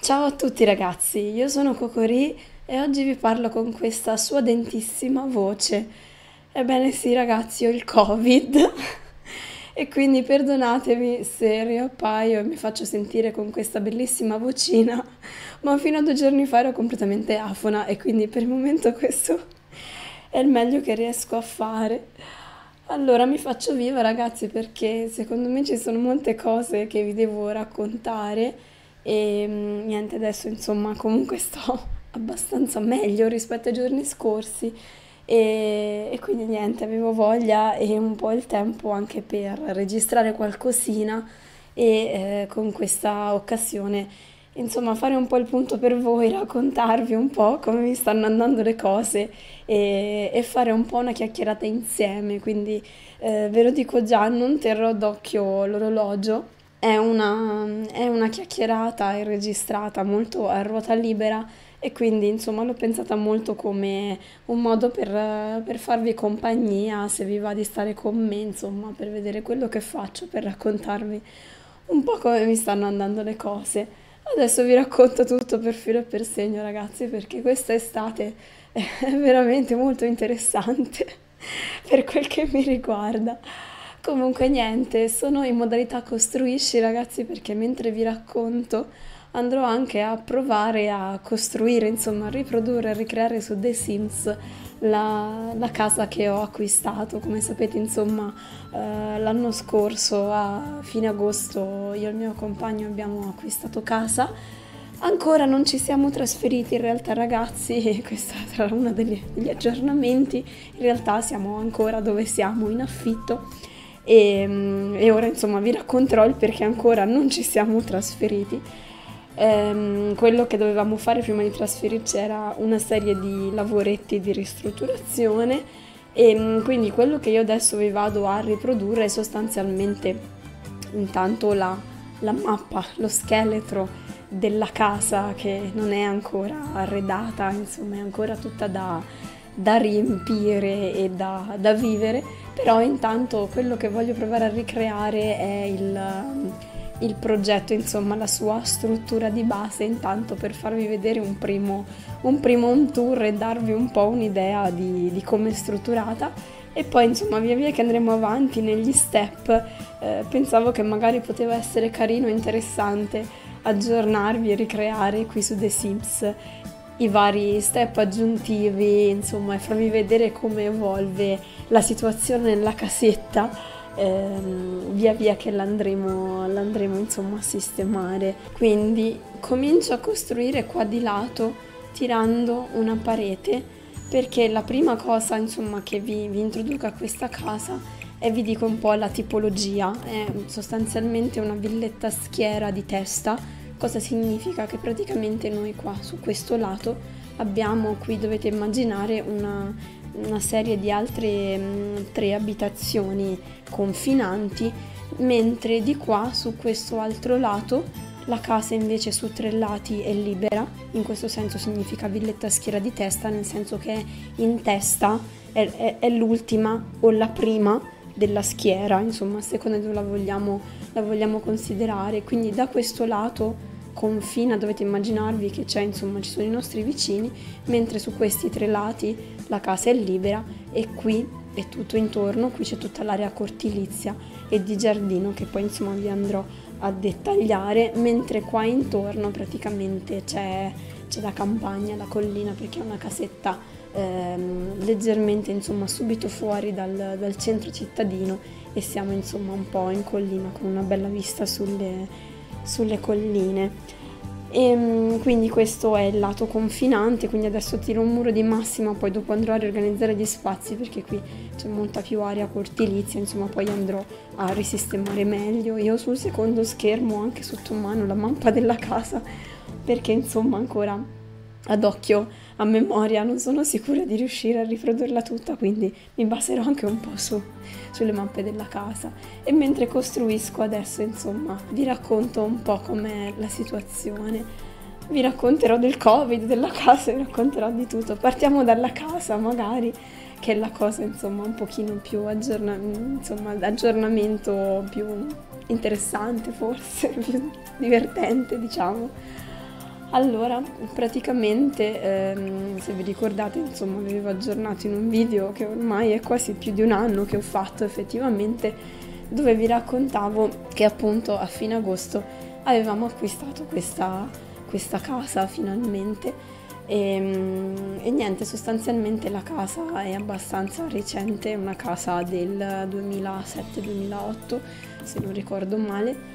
Ciao a tutti ragazzi, io sono Cocorì e oggi vi parlo con questa suadentissima voce. Ebbene sì ragazzi, ho il Covid e quindi perdonatemi se riappaio e mi faccio sentire con questa bellissima vocina, ma fino a 2 giorni fa ero completamente afona e quindi per il momento questo è il meglio che riesco a fare. Allora mi faccio viva ragazzi perché secondo me ci sono molte cose che vi devo raccontare e niente, adesso insomma comunque sto abbastanza meglio rispetto ai giorni scorsi e quindi niente, avevo voglia e un po' il tempo anche per registrare qualcosina e con questa occasione insomma fare un po' il punto per voi, raccontarvi un po' come mi stanno andando le cose e fare un po' una chiacchierata insieme, quindi ve lo dico già, non terrò d'occhio l'orologio, è una chiacchierata registrata molto a ruota libera e quindi insomma l'ho pensata molto come un modo per farvi compagnia, se vi va di stare con me, insomma, per vedere quello che faccio, per raccontarvi un po' come mi stanno andando le cose. Adesso vi racconto tutto per filo e per segno, ragazzi, perché questa estate è veramente molto interessante per quel che mi riguarda. Comunque niente, sono in modalità costruisci, ragazzi, perché mentre vi racconto andrò anche a provare a costruire, insomma, a riprodurre, a ricreare su The Sims la casa che ho acquistato. Come sapete, insomma, l'anno scorso, a fine agosto, io e il mio compagno abbiamo acquistato casa. Ancora non ci siamo trasferiti in realtà ragazzi, e questo sarà uno degli aggiornamenti, in realtà siamo ancora dove siamo, in affitto e ora insomma vi racconterò il perché ancora non ci siamo trasferiti. Quello che dovevamo fare prima di trasferirci era una serie di lavoretti di ristrutturazione e quindi quello che io adesso vi vado a riprodurre è sostanzialmente intanto la mappa, lo scheletro della casa che non è ancora arredata, insomma è ancora tutta da riempire e da vivere, però intanto quello che voglio provare a ricreare è il progetto, insomma la sua struttura di base, intanto per farvi vedere un tour e darvi un po' un'idea di come è strutturata e poi insomma via via che andremo avanti negli step pensavo che magari poteva essere carino e interessante aggiornarvi e ricreare qui su The Sims i vari step aggiuntivi, insomma, e farvi vedere come evolve la situazione nella casetta via via che l'andremo insomma a sistemare. Quindi comincio a costruire qua di lato tirando una parete perché la prima cosa insomma che vi introduco a questa casa e vi dico un po' la tipologia, è sostanzialmente una villetta schiera di testa. Cosa significa? Che praticamente noi qua su questo lato abbiamo, qui dovete immaginare una serie di altre 3 abitazioni confinanti, mentre di qua su questo altro lato la casa invece su 3 lati è libera. In questo senso significa villetta schiera di testa, nel senso che in testa è l'ultima o la prima della schiera, insomma a seconda di dove la vogliamo considerare. Quindi da questo lato confina, dovete immaginarvi che c'è, insomma ci sono i nostri vicini, mentre su questi 3 lati la casa è libera e qui è tutto intorno, qui c'è tutta l'area cortilizia e di giardino che poi insomma vi andrò a dettagliare, mentre qua intorno praticamente c'è la campagna, la collina, perché è una casetta leggermente insomma subito fuori dal centro cittadino e siamo insomma un po' in collina con una bella vista sulle colline. Quindi questo è il lato confinante, quindi adesso tiro un muro di massima, poi dopo andrò a riorganizzare gli spazi perché qui c'è molta più area cortilizia, insomma poi andrò a risistemare meglio. Io sul secondo schermo ho anche sotto mano la mappa della casa perché insomma ancora ad occhio, a memoria, non sono sicura di riuscire a riprodurla tutta, quindi mi baserò anche un po' sulle mappe della casa. E mentre costruisco adesso, insomma, vi racconto un po' com'è la situazione. Vi racconterò del Covid, della casa, vi racconterò di tutto. Partiamo dalla casa, magari, che è la cosa, insomma, un pochino più aggiornamento più interessante, forse, più divertente, diciamo. Allora, praticamente, se vi ricordate, insomma, vi avevo aggiornato in un video che ormai è quasi più di un anno che ho fatto effettivamente, dove vi raccontavo che appunto a fine agosto avevamo acquistato questa casa finalmente. E niente, sostanzialmente la casa è abbastanza recente, è una casa del 2007-2008, se non ricordo male.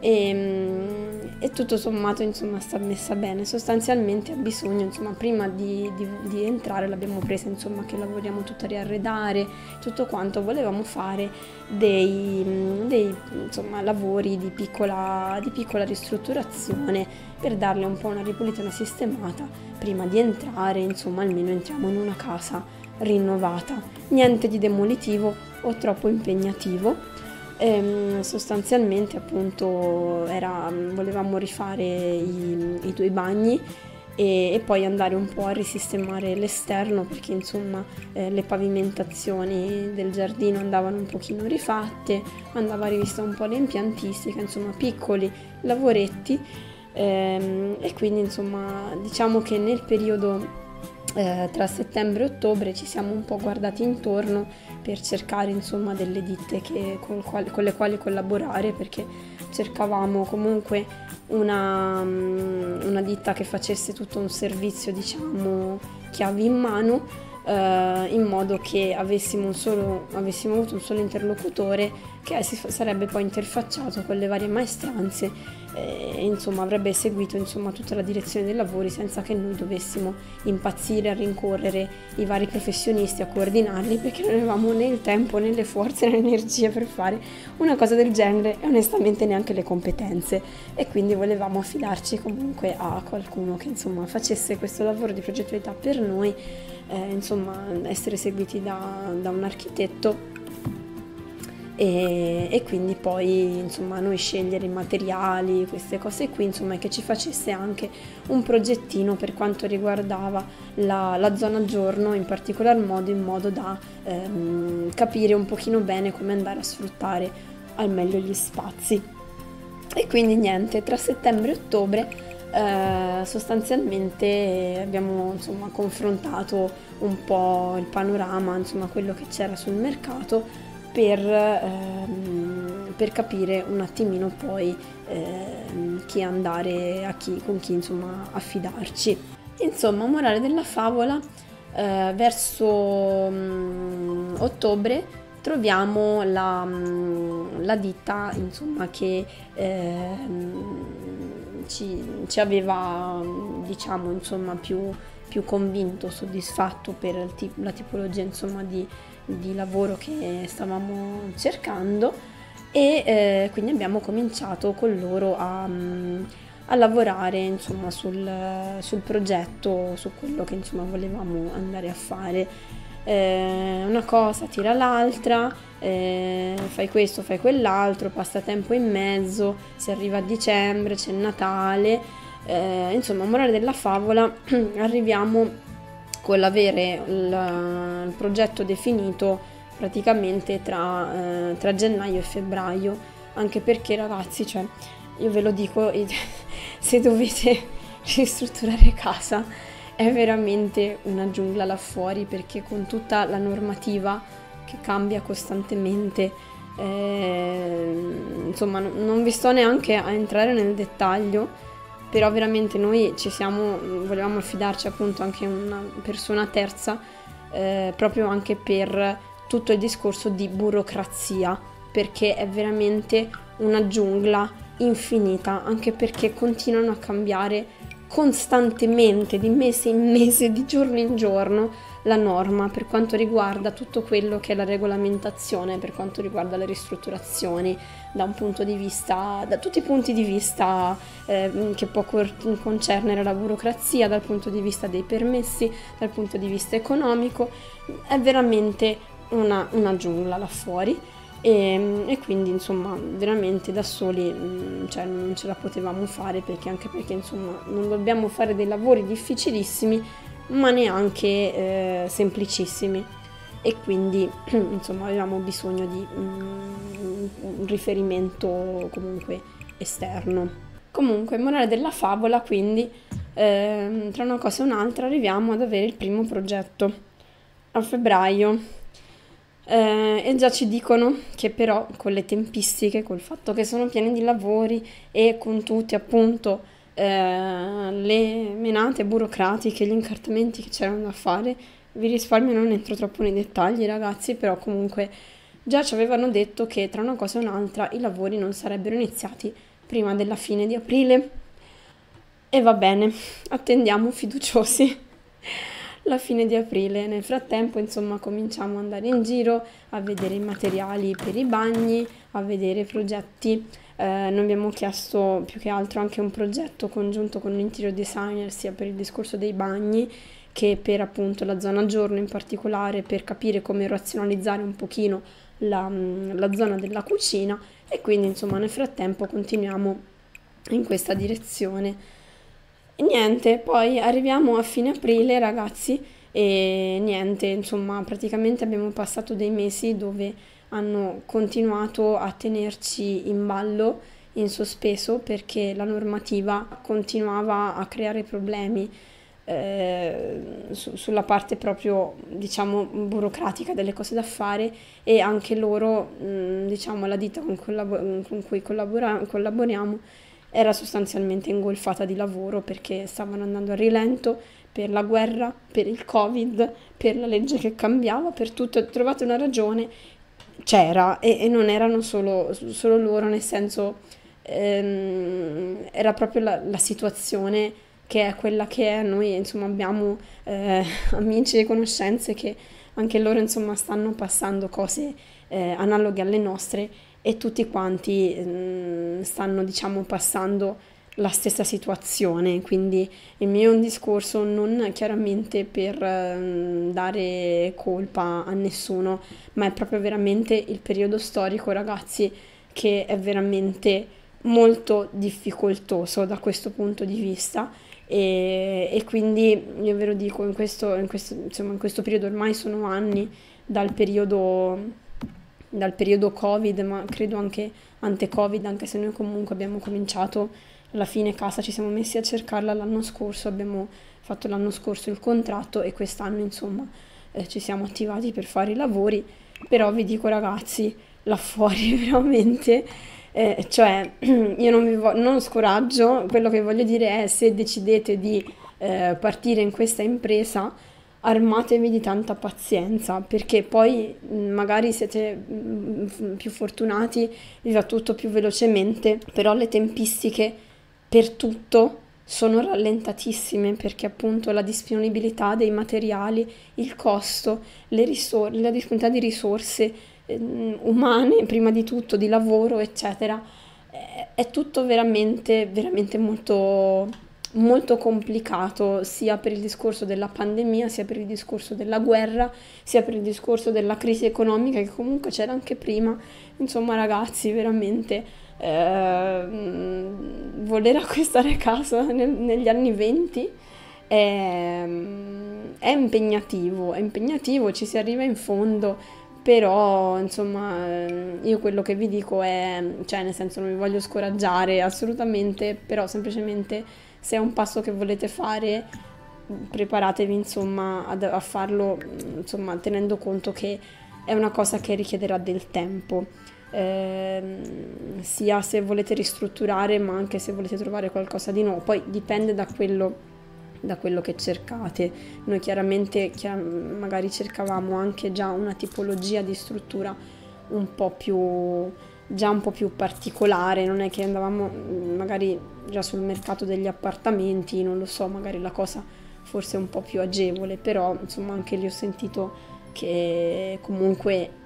E tutto sommato insomma sta messa bene. Sostanzialmente ha bisogno, insomma, prima di entrare l'abbiamo presa, insomma, che lavoriamo tutta a riarredare tutto quanto. Volevamo fare dei insomma lavori di piccola ristrutturazione per darle un po' una ripulita, una sistemata prima di entrare, insomma, almeno entriamo in una casa rinnovata, niente di demolitivo o troppo impegnativo. Sostanzialmente appunto volevamo rifare i 2 bagni e poi andare un po' a risistemare l'esterno, perché insomma le pavimentazioni del giardino andavano un pochino rifatte, andava rivista un po' l'impiantistica, insomma piccoli lavoretti, e quindi insomma diciamo che nel periodo tra settembre e ottobre ci siamo un po' guardati intorno per cercare insomma delle ditte con le quali collaborare, perché cercavamo comunque una ditta che facesse tutto un servizio, diciamo, chiavi in mano, in modo che avessimo avuto un solo interlocutore che si sarebbe poi interfacciato con le varie maestranze e insomma avrebbe seguito insomma tutta la direzione dei lavori senza che noi dovessimo impazzire a rincorrere i vari professionisti, a coordinarli, perché non avevamo né il tempo né le forze né l'energia per fare una cosa del genere e onestamente neanche le competenze, e quindi volevamo affidarci comunque a qualcuno che insomma facesse questo lavoro di progettualità per noi, insomma essere seguiti da un architetto e quindi poi insomma noi scegliere i materiali, queste cose qui, insomma, che ci facesse anche un progettino per quanto riguardava la zona giorno in particolar modo, in modo da capire un pochino bene come andare a sfruttare al meglio gli spazi. E quindi niente, tra settembre e ottobre sostanzialmente abbiamo insomma confrontato un po' il panorama, insomma quello che c'era sul mercato, per capire un attimino poi chi andare, con chi insomma affidarci. Insomma, morale della favola, verso ottobre troviamo la ditta insomma che ci aveva, diciamo, insomma più convinto, soddisfatto per la tipologia insomma di lavoro che stavamo cercando, e quindi abbiamo cominciato con loro a lavorare insomma sul progetto, su quello che insomma volevamo andare a fare. Una cosa tira l'altra, fai questo, fai quell'altro, passa tempo in mezzo, si arriva a dicembre, c'è Natale, insomma, morale della favola, arriviamo con l'avere il progetto definito praticamente tra gennaio e febbraio, anche perché ragazzi, cioè, io ve lo dico, se dovete ristrutturare casa è veramente una giungla là fuori, perché con tutta la normativa che cambia costantemente, insomma non vi sto neanche a entrare nel dettaglio, però veramente noi volevamo affidarci appunto anche a una persona terza, proprio anche per tutto il discorso di burocrazia, perché è veramente una giungla infinita, anche perché continuano a cambiare costantemente, di mese in mese, di giorno in giorno, la norma per quanto riguarda tutto quello che è la regolamentazione, per quanto riguarda le ristrutturazioni, da tutti i punti di vista che può concernere la burocrazia, dal punto di vista dei permessi, dal punto di vista economico. È veramente una giungla là fuori. E quindi insomma veramente da soli cioè, non ce la potevamo fare, anche perché insomma non dobbiamo fare dei lavori difficilissimi ma neanche semplicissimi, e quindi insomma avevamo bisogno di un riferimento comunque esterno. Comunque, morale della favola, quindi tra una cosa e un'altra arriviamo ad avere il primo progetto a febbraio. E già ci dicono che però con le tempistiche, col fatto che sono pieni di lavori e con tutti appunto le menate burocratiche, gli incartamenti che c'erano da fare, vi risparmio, non entro troppo nei dettagli ragazzi, però comunque già ci avevano detto che tra una cosa e un'altra i lavori non sarebbero iniziati prima della fine di aprile. E va bene, attendiamo fiduciosi la fine di aprile. Nel frattempo, insomma, cominciamo ad andare in giro a vedere i materiali per i bagni, a vedere i progetti. Noi abbiamo chiesto più che altro anche un progetto congiunto con un interior designer sia per il discorso dei bagni che per appunto la zona giorno in particolare, per capire come razionalizzare un pochino la zona della cucina, e quindi insomma nel frattempo continuiamo in questa direzione. E niente, poi arriviamo a fine aprile, ragazzi, e niente, insomma, praticamente abbiamo passato dei mesi dove hanno continuato a tenerci in ballo, in sospeso, perché la normativa continuava a creare problemi sulla parte proprio, diciamo, burocratica delle cose da fare, e anche loro, diciamo, la ditta con cui collaboriamo era sostanzialmente ingolfata di lavoro perché stavano andando a rilento per la guerra, per il Covid, per la legge che cambiava, per tutto. Trovate una ragione, c'era, e non erano solo loro, nel senso era proprio la situazione che è quella che è. Noi insomma abbiamo amici e conoscenze che anche loro insomma stanno passando cose analoghe alle nostre, e tutti quanti stanno, diciamo, passando la stessa situazione. Quindi il mio è un discorso non chiaramente per dare colpa a nessuno, ma è proprio veramente il periodo storico, ragazzi, che è veramente molto difficoltoso da questo punto di vista. E quindi io ve lo dico, insomma, in questo periodo ormai sono anni dal periodo Covid, ma credo anche ante-Covid, anche se noi comunque abbiamo cominciato alla fine casa, ci siamo messi a cercarla l'anno scorso, abbiamo fatto l'anno scorso il contratto e quest'anno insomma ci siamo attivati per fare i lavori. Però vi dico ragazzi, là fuori veramente, cioè io non scoraggio, quello che voglio dire è: se decidete di partire in questa impresa, armatevi di tanta pazienza, perché poi magari siete più fortunati, vi va tutto più velocemente, però le tempistiche per tutto sono rallentatissime, perché appunto la disponibilità dei materiali, il costo, la disponibilità di risorse umane, prima di tutto di lavoro, eccetera, è tutto veramente, veramente molto, molto complicato, sia per il discorso della pandemia, sia per il discorso della guerra, sia per il discorso della crisi economica che comunque c'era anche prima. Insomma, ragazzi, veramente voler acquistare casa negli anni 20 è impegnativo, ci si arriva in fondo, però insomma io quello che vi dico è, cioè nel senso, non vi voglio scoraggiare assolutamente, però semplicemente se è un passo che volete fare, preparatevi insomma a farlo, insomma, tenendo conto che è una cosa che richiederà del tempo, sia se volete ristrutturare ma anche se volete trovare qualcosa di nuovo. Poi dipende da quello che cercate. Noi chiaramente magari cercavamo anche già una tipologia di struttura un po' più particolare, non è che andavamo magari già sul mercato degli appartamenti, non lo so, magari la cosa forse è un po' più agevole, però insomma anche lì ho sentito che comunque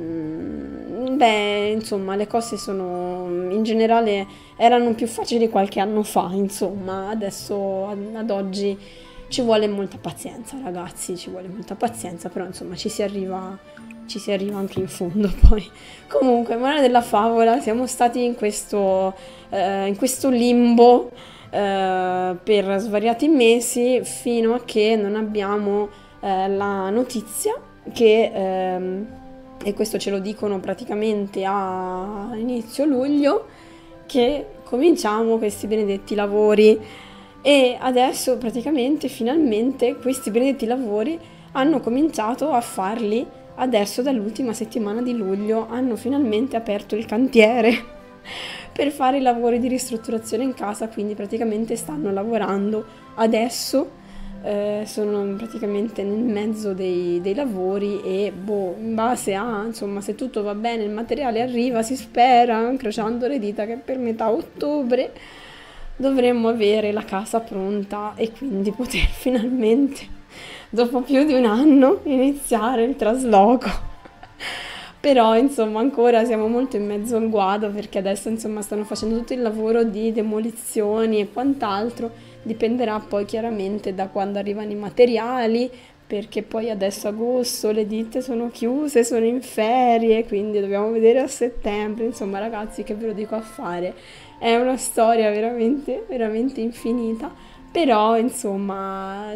insomma le cose sono in generale erano più facili qualche anno fa, insomma adesso ad oggi ci vuole molta pazienza, ragazzi, ci vuole molta pazienza, però insomma ci si arriva anche in fondo. Poi comunque, morale della favola, siamo stati in questo limbo per svariati mesi, fino a che non abbiamo la notizia che e questo ce lo dicono praticamente a inizio luglio, che cominciamo questi benedetti lavori. E adesso praticamente finalmente questi benedetti lavori hanno cominciato a farli adesso dall'ultima settimana di luglio, hanno finalmente aperto il cantiere per fare i lavori di ristrutturazione in casa, quindi praticamente stanno lavorando adesso, sono praticamente nel mezzo dei lavori e in base a, insomma, se tutto va bene il materiale arriva, si spera, incrociando le dita, che per metà ottobre dovremmo avere la casa pronta e quindi poter finalmente, dopo più di un anno, iniziare il trasloco. Però insomma ancora siamo molto in mezzo al guado perché adesso insomma stanno facendo tutto il lavoro di demolizioni e quant'altro, dipenderà poi chiaramente da quando arrivano i materiali, perché poi adesso agosto le ditte sono chiuse, sono in ferie, quindi dobbiamo vedere a settembre. Insomma ragazzi, che ve lo dico a fare, è una storia veramente, veramente infinita, però insomma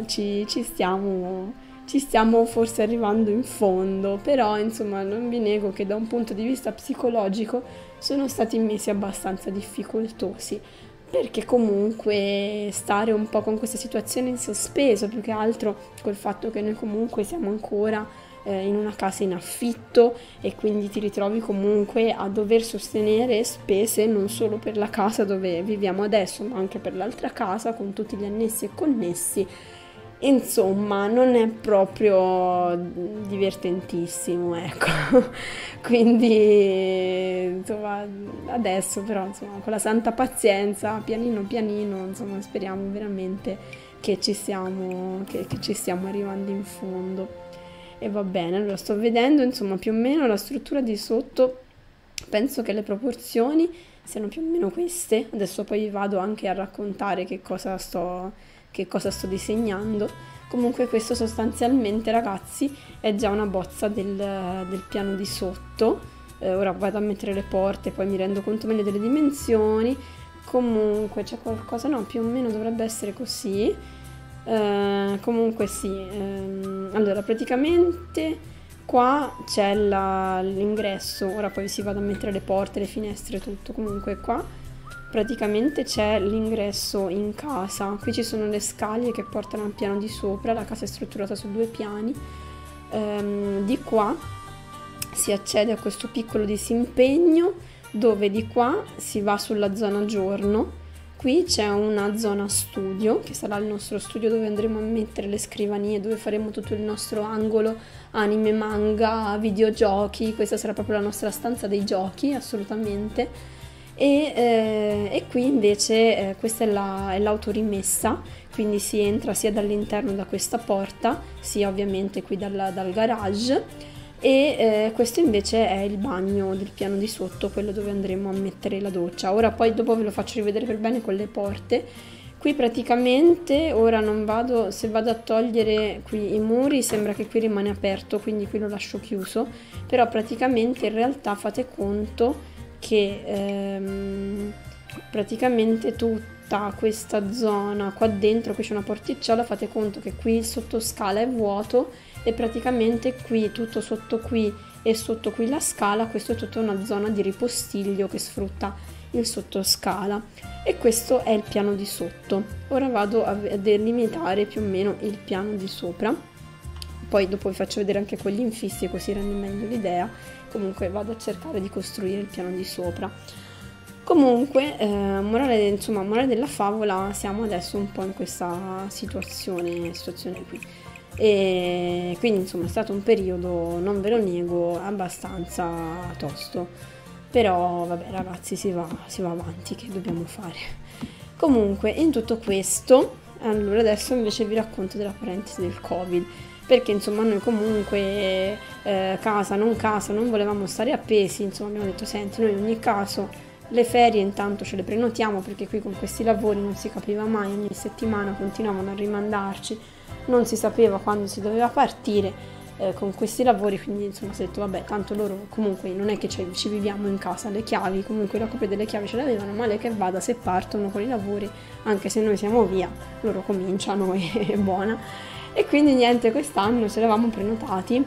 ci stiamo forse arrivando in fondo, però insomma non vi nego che da un punto di vista psicologico sono stati mesi abbastanza difficoltosi, perché comunque stare un po' con questa situazione in sospeso, più che altro col fatto che noi comunque siamo ancora in una casa in affitto e quindi ti ritrovi comunque a dover sostenere spese non solo per la casa dove viviamo adesso, ma anche per l'altra casa con tutti gli annessi e connessi. Insomma, non è proprio divertentissimo, ecco. Quindi, insomma, adesso però, insomma, con la santa pazienza, pianino pianino, insomma, speriamo veramente che ci stiamo arrivando in fondo. E va bene, allora sto vedendo, insomma, più o meno la struttura di sotto, penso che le proporzioni siano più o meno queste. Adesso poi vi vado anche a raccontare che cosa sto disegnando. Comunque questo sostanzialmente, ragazzi, è già una bozza del piano di sotto. Ora vado a mettere le porte, poi mi rendo conto meglio delle dimensioni. Comunque c'è qualcosa, no, più o meno dovrebbe essere così. Comunque sì, allora praticamente qua c'è l'ingresso, ora poi si vado a mettere le porte, le finestre, tutto. Comunque qua praticamente c'è l'ingresso in casa, qui ci sono le scale che portano al piano di sopra, la casa è strutturata su 2 piani. Di qua si accede a questo piccolo disimpegno dove di qua si va sulla zona giorno. Qui c'è una zona studio, che sarà il nostro studio dove andremo a mettere le scrivanie, dove faremo tutto il nostro angolo anime, manga, videogiochi. Questa sarà proprio la nostra stanza dei giochi, assolutamente. E qui invece questa è l'autorimessa, quindi si entra sia dall'interno da questa porta, sia ovviamente qui dal garage. E questo invece è il bagno del piano di sotto, quello dove andremo a mettere la doccia. Ora poi dopo ve lo faccio rivedere per bene con le porte. Qui praticamente ora non vado, se vado a togliere qui i muri sembra che qui rimane aperto, quindi qui lo lascio chiuso, però praticamente in realtà fate conto che praticamente tutta questa zona qua dentro, qui c'è una porticciola, fate conto che qui il sottoscala è vuoto e praticamente qui tutto sotto qui e sotto qui la scala, questo è tutta una zona di ripostiglio che sfrutta il sottoscala, e questo è il piano di sotto. Ora vado a delimitare più o meno il piano di sopra, poi dopo vi faccio vedere anche con gli infissi così rende meglio l'idea. Comunque vado a cercare di costruire il piano di sopra. Comunque, morale della favola, siamo adesso un po' in questa situazione qui. E quindi insomma è stato un periodo, non ve lo nego, abbastanza tosto, però vabbè ragazzi, si va avanti, che dobbiamo fare. Comunque in tutto questo, allora adesso invece vi racconto della parentesi del Covid, perché insomma noi comunque casa non volevamo stare appesi, insomma abbiamo detto senti, noi in ogni caso le ferie intanto ce le prenotiamo, perché qui con questi lavori non si capiva mai, ogni settimana continuavano a rimandarci, non si sapeva quando si doveva partire con questi lavori, quindi insomma si è detto vabbè, tanto loro comunque non è che ci viviamo in casa, le chiavi, comunque la copia delle chiavi ce l'avevano, male che vada, se partono con i lavori, anche se noi siamo via, loro cominciano e è buona. E quindi niente, quest'anno ci eravamo prenotati,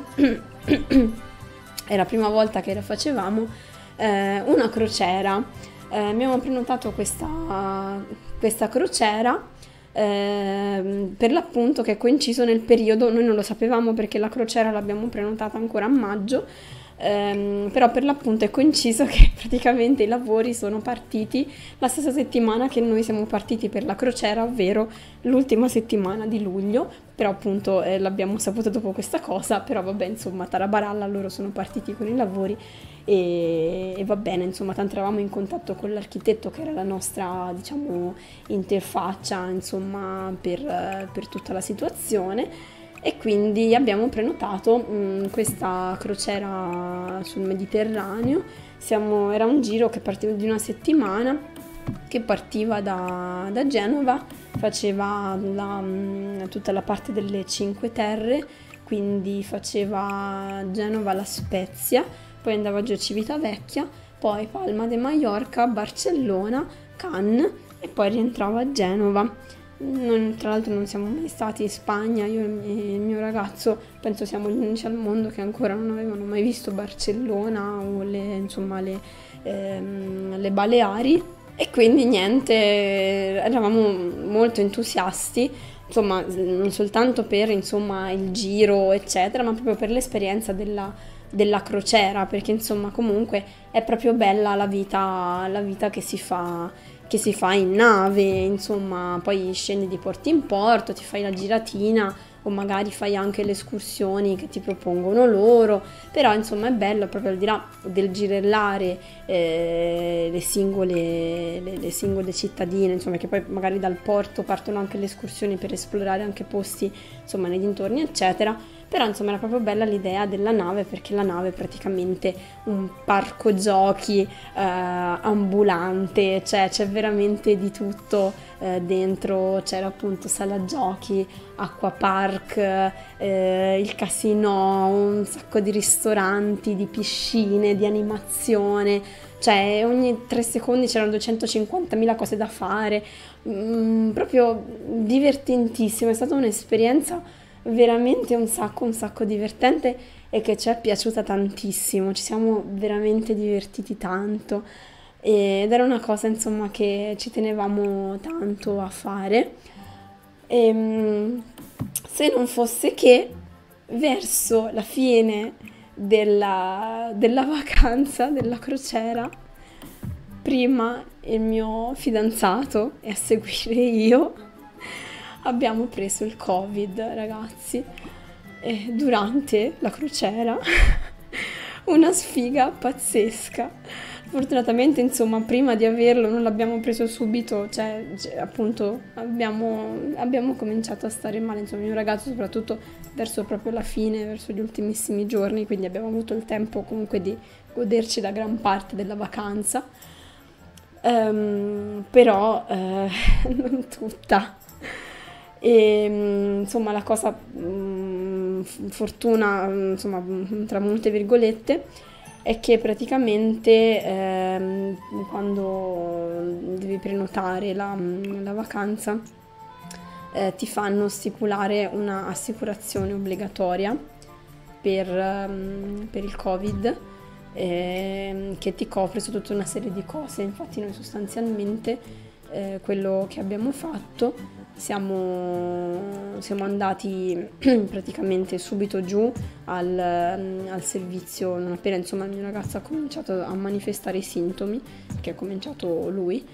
è la prima volta che la facevamo, una crociera. Abbiamo prenotato questa crociera per l'appunto che è coinciso nel periodo, noi non lo sapevamo perché la crociera l'abbiamo prenotata ancora a maggio, però per l'appunto è coinciso che praticamente i lavori sono partiti la stessa settimana che noi siamo partiti per la crociera, ovvero l'ultima settimana di luglio, però appunto l'abbiamo saputo dopo questa cosa, però vabbè insomma tarabaralla, loro sono partiti con i lavori e va bene, insomma tanto eravamo in contatto con l'architetto che era la nostra diciamo interfaccia insomma per tutta la situazione. E quindi abbiamo prenotato questa crociera sul Mediterraneo. Era un giro che partiva di una settimana, che partiva da Genova, faceva tutta la parte delle Cinque Terre, quindi faceva Genova La Spezia, poi andava giù a Civitavecchia, poi Palma de Mallorca, Barcellona, Cannes e poi rientrava a Genova. Noi, tra l'altro non siamo mai stati in Spagna, io e il mio ragazzo penso siamo gli unici al mondo che ancora non avevano mai visto Barcellona o le Baleari e quindi niente, eravamo molto entusiasti, insomma non soltanto per insomma il giro eccetera, ma proprio per l'esperienza della crociera, perché insomma comunque è proprio bella la vita che si fa in nave, insomma, poi scendi di porto in porto, ti fai la giratina o magari fai anche le escursioni che ti propongono loro, però insomma è bello proprio al di là del girellare le singole cittadine, insomma, che poi magari dal porto partono anche le escursioni per esplorare anche posti insomma nei dintorni eccetera. Però insomma era proprio bella l'idea della nave, perché la nave è praticamente un parco giochi ambulante, cioè c'è veramente di tutto dentro, c'era appunto sala giochi, acquapark, il casino, un sacco di ristoranti, di piscine, di animazione, cioè ogni 3 secondi c'erano 250.000 cose da fare, proprio divertentissimo, è stata un'esperienza veramente un sacco divertente e che ci è piaciuta tantissimo, ci siamo veramente divertiti tanto ed era una cosa insomma che ci tenevamo tanto a fare se non fosse che verso la fine della vacanza, della crociera, prima il mio fidanzato e a seguire io abbiamo preso il Covid, ragazzi, e durante la crociera una sfiga pazzesca. Fortunatamente, insomma, prima di averlo non l'abbiamo preso subito, cioè appunto abbiamo cominciato a stare male, insomma, il mio ragazzo soprattutto verso proprio la fine, verso gli ultimissimi giorni, quindi abbiamo avuto il tempo comunque di goderci la gran parte della vacanza, però non tutta. E insomma la cosa fortuna insomma tra molte virgolette è che praticamente quando devi prenotare la vacanza ti fanno stipulare una assicurazione obbligatoria per il Covid che ti copre su tutta una serie di cose. Infatti noi sostanzialmente quello che abbiamo fatto, siamo andati praticamente subito giù al servizio non appena insomma il mio ragazzo ha cominciato a manifestare i sintomi, che ha cominciato lui.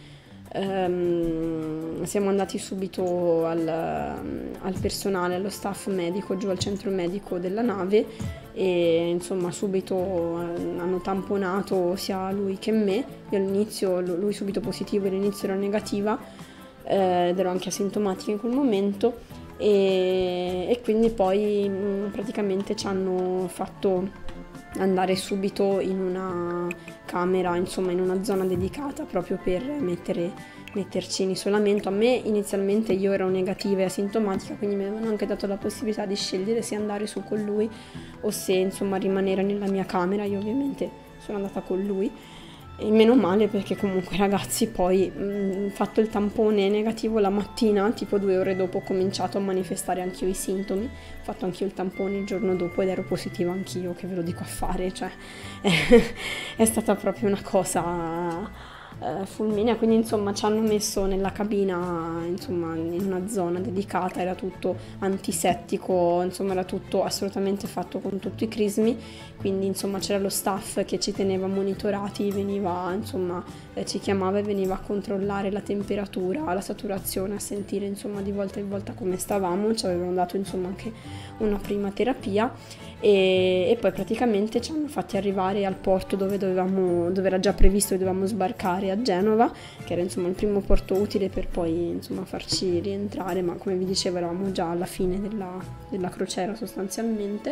Siamo andati subito al personale, allo staff medico giù al centro medico della nave e insomma subito hanno tamponato sia lui che me. Io all'inizio, lui subito positivo e all'inizio ero negativa ed ero anche asintomatica in quel momento e quindi poi praticamente ci hanno fatto andare subito in una camera, insomma in una zona dedicata proprio per metterci in isolamento. A me inizialmente, io ero negativa e asintomatica, quindi mi avevano anche dato la possibilità di scegliere se andare su con lui o se insomma rimanere nella mia camera. Io ovviamente sono andata con lui e meno male, perché comunque ragazzi poi fatto il tampone negativo la mattina, tipo 2 ore dopo ho cominciato a manifestare anch'io i sintomi, ho fatto anch'io il tampone il giorno dopo ed ero positiva anch'io, che ve lo dico a fare, cioè è stata proprio una cosa fulminea, quindi insomma ci hanno messo nella cabina, insomma in una zona dedicata, era tutto antisettico, insomma era tutto assolutamente fatto con tutti i crismi, quindi insomma c'era lo staff che ci teneva monitorati, veniva insomma ci chiamava e veniva a controllare la temperatura, la saturazione, a sentire insomma di volta in volta come stavamo, ci avevano dato insomma anche una prima terapia e poi praticamente ci hanno fatti arrivare al porto dove era già previsto che dovevamo sbarcare a Genova, che era insomma il primo porto utile per poi insomma farci rientrare, ma come vi dicevo eravamo già alla fine della crociera sostanzialmente.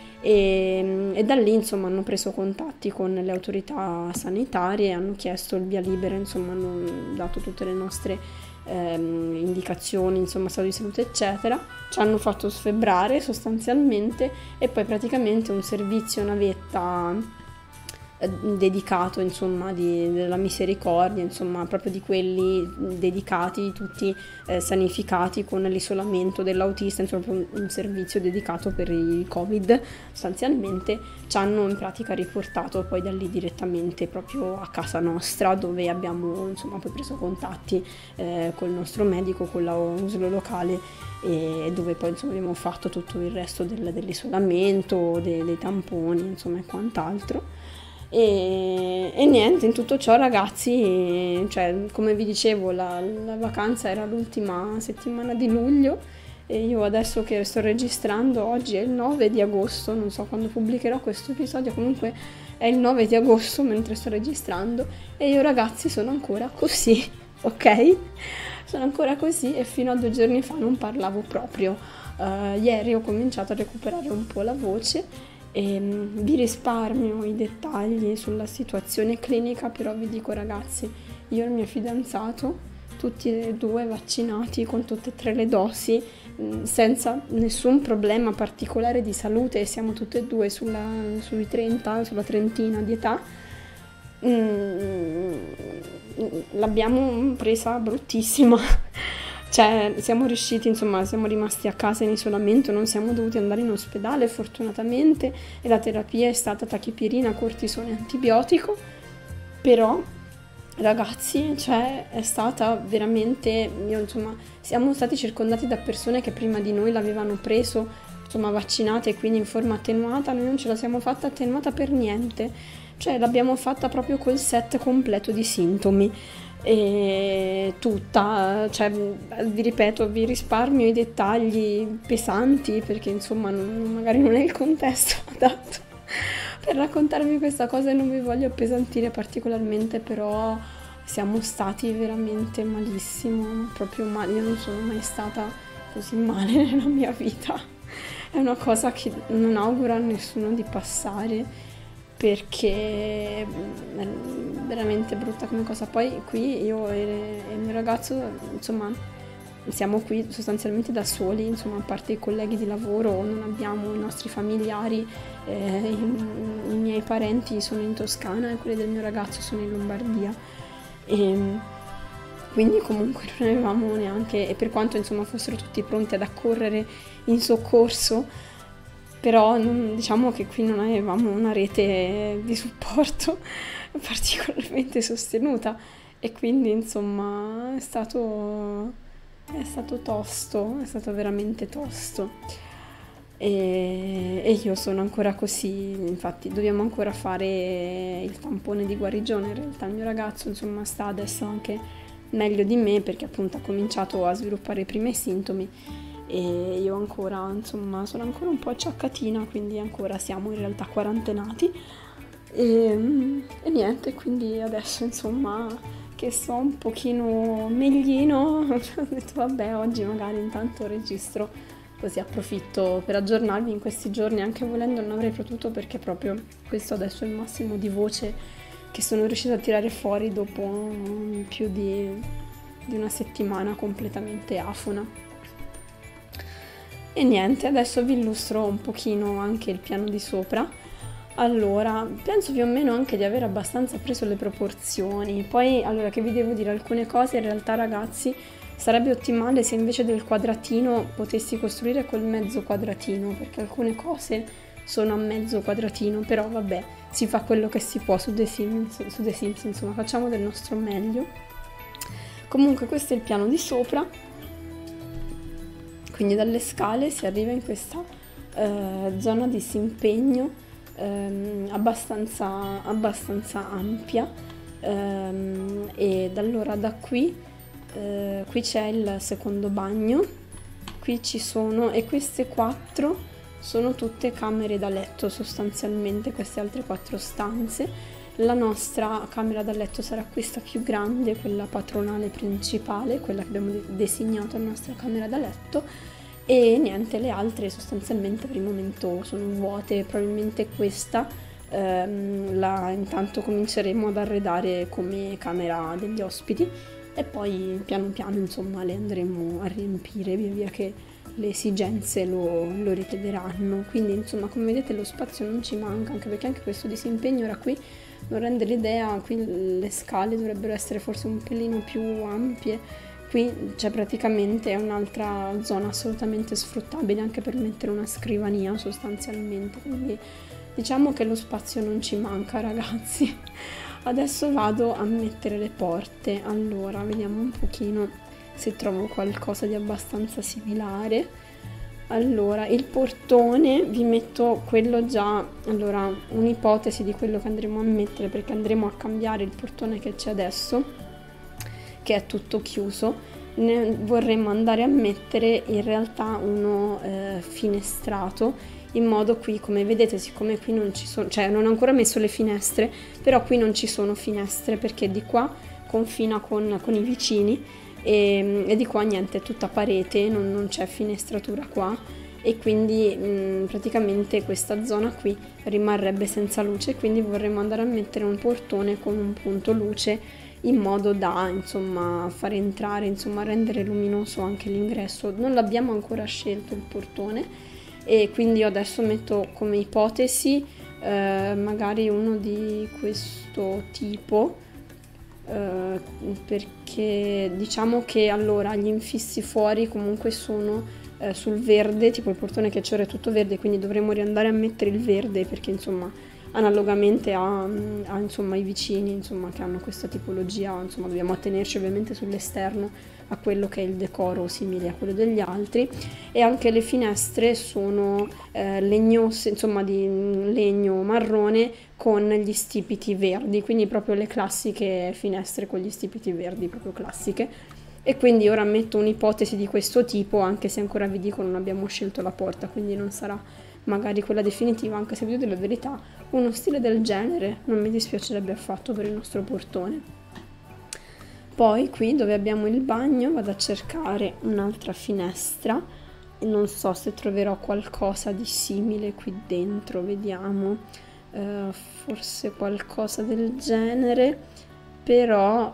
E da lì insomma hanno preso contatti con le autorità sanitarie, hanno chiesto il via libera, insomma hanno dato tutte le nostre indicazioni, insomma stato di salute eccetera, ci hanno fatto sfebbrare sostanzialmente e poi praticamente un servizio navetta dedicato insomma della misericordia, insomma proprio di quelli dedicati, tutti sanificati con l'isolamento dell'autista, insomma un servizio dedicato per il Covid sostanzialmente, ci hanno in pratica riportato poi da lì direttamente proprio a casa nostra, dove abbiamo insomma poi preso contatti col nostro medico, con la USL locale, e dove poi insomma abbiamo fatto tutto il resto dell'isolamento, dei tamponi insomma e quant'altro. E niente, in tutto ciò ragazzi, cioè come vi dicevo la vacanza era l'ultima settimana di luglio e io adesso che sto registrando, oggi è il 9 di agosto, non so quando pubblicherò questo episodio, comunque è il 9 di agosto mentre sto registrando e io ragazzi sono ancora così, ok? Sono ancora così e fino a 2 giorni fa non parlavo proprio. Ieri ho cominciato a recuperare un po' la voce. E vi risparmio i dettagli sulla situazione clinica, però vi dico ragazzi, io e il mio fidanzato, tutti e due vaccinati con tutte e 3 le dosi, senza nessun problema particolare di salute, siamo tutte e due sui 30, sulla trentina di età, l'abbiamo presa bruttissima. Cioè siamo riusciti, insomma siamo rimasti a casa in isolamento, non siamo dovuti andare in ospedale fortunatamente e la terapia è stata tachipirina, cortisone, antibiotico, però ragazzi cioè è stata veramente, insomma siamo stati circondati da persone che prima di noi l'avevano preso, insomma vaccinate e quindi in forma attenuata, noi non ce la siamo fatta attenuata per niente, cioè l'abbiamo fatta proprio col set completo di sintomi. E tutta, cioè vi ripeto, vi risparmio i dettagli pesanti perché insomma magari non è il contesto adatto per raccontarvi questa cosa e non vi voglio appesantire particolarmente, però siamo stati veramente malissimo, proprio male, io non sono mai stata così male nella mia vita, è una cosa che non auguro a nessuno di passare perché è veramente brutta come cosa. Poi qui io e il mio ragazzo insomma siamo qui sostanzialmente da soli, insomma a parte i colleghi di lavoro non abbiamo i nostri familiari, i miei parenti sono in Toscana e quelli del mio ragazzo sono in Lombardia e quindi comunque non avevamo neanche, e per quanto insomma fossero tutti pronti ad accorrere in soccorso, però diciamo che qui non avevamo una rete di supporto particolarmente sostenuta e quindi insomma è stato tosto, è stato veramente tosto e io sono ancora così, infatti dobbiamo ancora fare il tampone di guarigione, in realtà il mio ragazzo insomma sta adesso anche meglio di me perché appunto ha cominciato a sviluppare i primi sintomi e io ancora, insomma, sono ancora un po' acciaccatina, quindi ancora siamo in realtà quarantenati e niente, quindi adesso insomma che sto un pochino meglino, ho detto vabbè oggi magari intanto registro, così approfitto per aggiornarvi in questi giorni, anche volendo non avrei potuto perché proprio questo adesso è il massimo di voce che sono riuscita a tirare fuori dopo più di una settimana completamente afona. E niente, adesso vi illustro un pochino anche il piano di sopra. Allora, penso più o meno anche di aver abbastanza preso le proporzioni. Poi, allora, che vi devo dire alcune cose, in realtà ragazzi, sarebbe ottimale se invece del quadratino potessi costruire col mezzo quadratino, perché alcune cose sono a mezzo quadratino, però vabbè, si fa quello che si può su The Sims, insomma, facciamo del nostro meglio. Comunque questo è il piano di sopra, quindi dalle scale si arriva in questa zona di simpegno abbastanza ampia, ed allora da qui c'è il secondo bagno, qui ci sono, e queste 4 sono tutte camere da letto sostanzialmente, queste altre 4 stanze. La nostra camera da letto sarà questa più grande, quella padronale principale, quella che abbiamo designato la nostra camera da letto, e niente, le altre sostanzialmente per il momento sono vuote. Probabilmente questa intanto cominceremo ad arredare come camera degli ospiti, e poi piano piano insomma le andremo a riempire via via che le esigenze lo richiederanno. Quindi insomma, come vedete, lo spazio non ci manca, anche perché anche questo disimpegno era qui, non rende l'idea. Qui le scale dovrebbero essere forse un pelino più ampie, qui c'è praticamente un'altra zona assolutamente sfruttabile anche per mettere una scrivania sostanzialmente, quindi diciamo che lo spazio non ci manca, ragazzi. Adesso vado a mettere le porte, allora vediamo un pochino se trovo qualcosa di abbastanza similare. Allora, il portone, vi metto quello già, allora un'ipotesi di quello che andremo a mettere, perché andremo a cambiare il portone che c'è adesso, che è tutto chiuso. Ne vorremmo andare a mettere in realtà uno finestrato, in modo, qui come vedete, siccome qui non ci sono, cioè non ho ancora messo le finestre, però qui non ci sono finestre perché di qua confina con i vicini, e di qua niente, è tutta parete, non c'è finestratura qua, e quindi praticamente questa zona qui rimarrebbe senza luce, quindi vorremmo andare a mettere un portone con un punto luce, in modo da insomma fare entrare, insomma rendere luminoso anche l'ingresso. Non l'abbiamo ancora scelto il portone, e quindi io adesso metto come ipotesi magari uno di questo tipo, perché diciamo che allora gli infissi fuori comunque sono sul verde, tipo il portone che c'era è tutto verde, quindi dovremmo riandare a mettere il verde, perché insomma analogamente a insomma i vicini insomma che hanno questa tipologia, insomma dobbiamo attenerci ovviamente sull'esterno a quello che è il decoro simile a quello degli altri. E anche le finestre sono legnose, insomma di legno marrone con gli stipiti verdi, quindi proprio le classiche finestre con gli stipiti verdi, proprio classiche. E quindi ora metto un'ipotesi di questo tipo, anche se ancora vi dico non abbiamo scelto la porta, quindi non sarà magari quella definitiva, anche se vi dico la verità, uno stile del genere non mi dispiacerebbe affatto per il nostro portone. Poi qui dove abbiamo il bagno vado a cercare un'altra finestra, non so se troverò qualcosa di simile qui dentro, vediamo, forse qualcosa del genere, però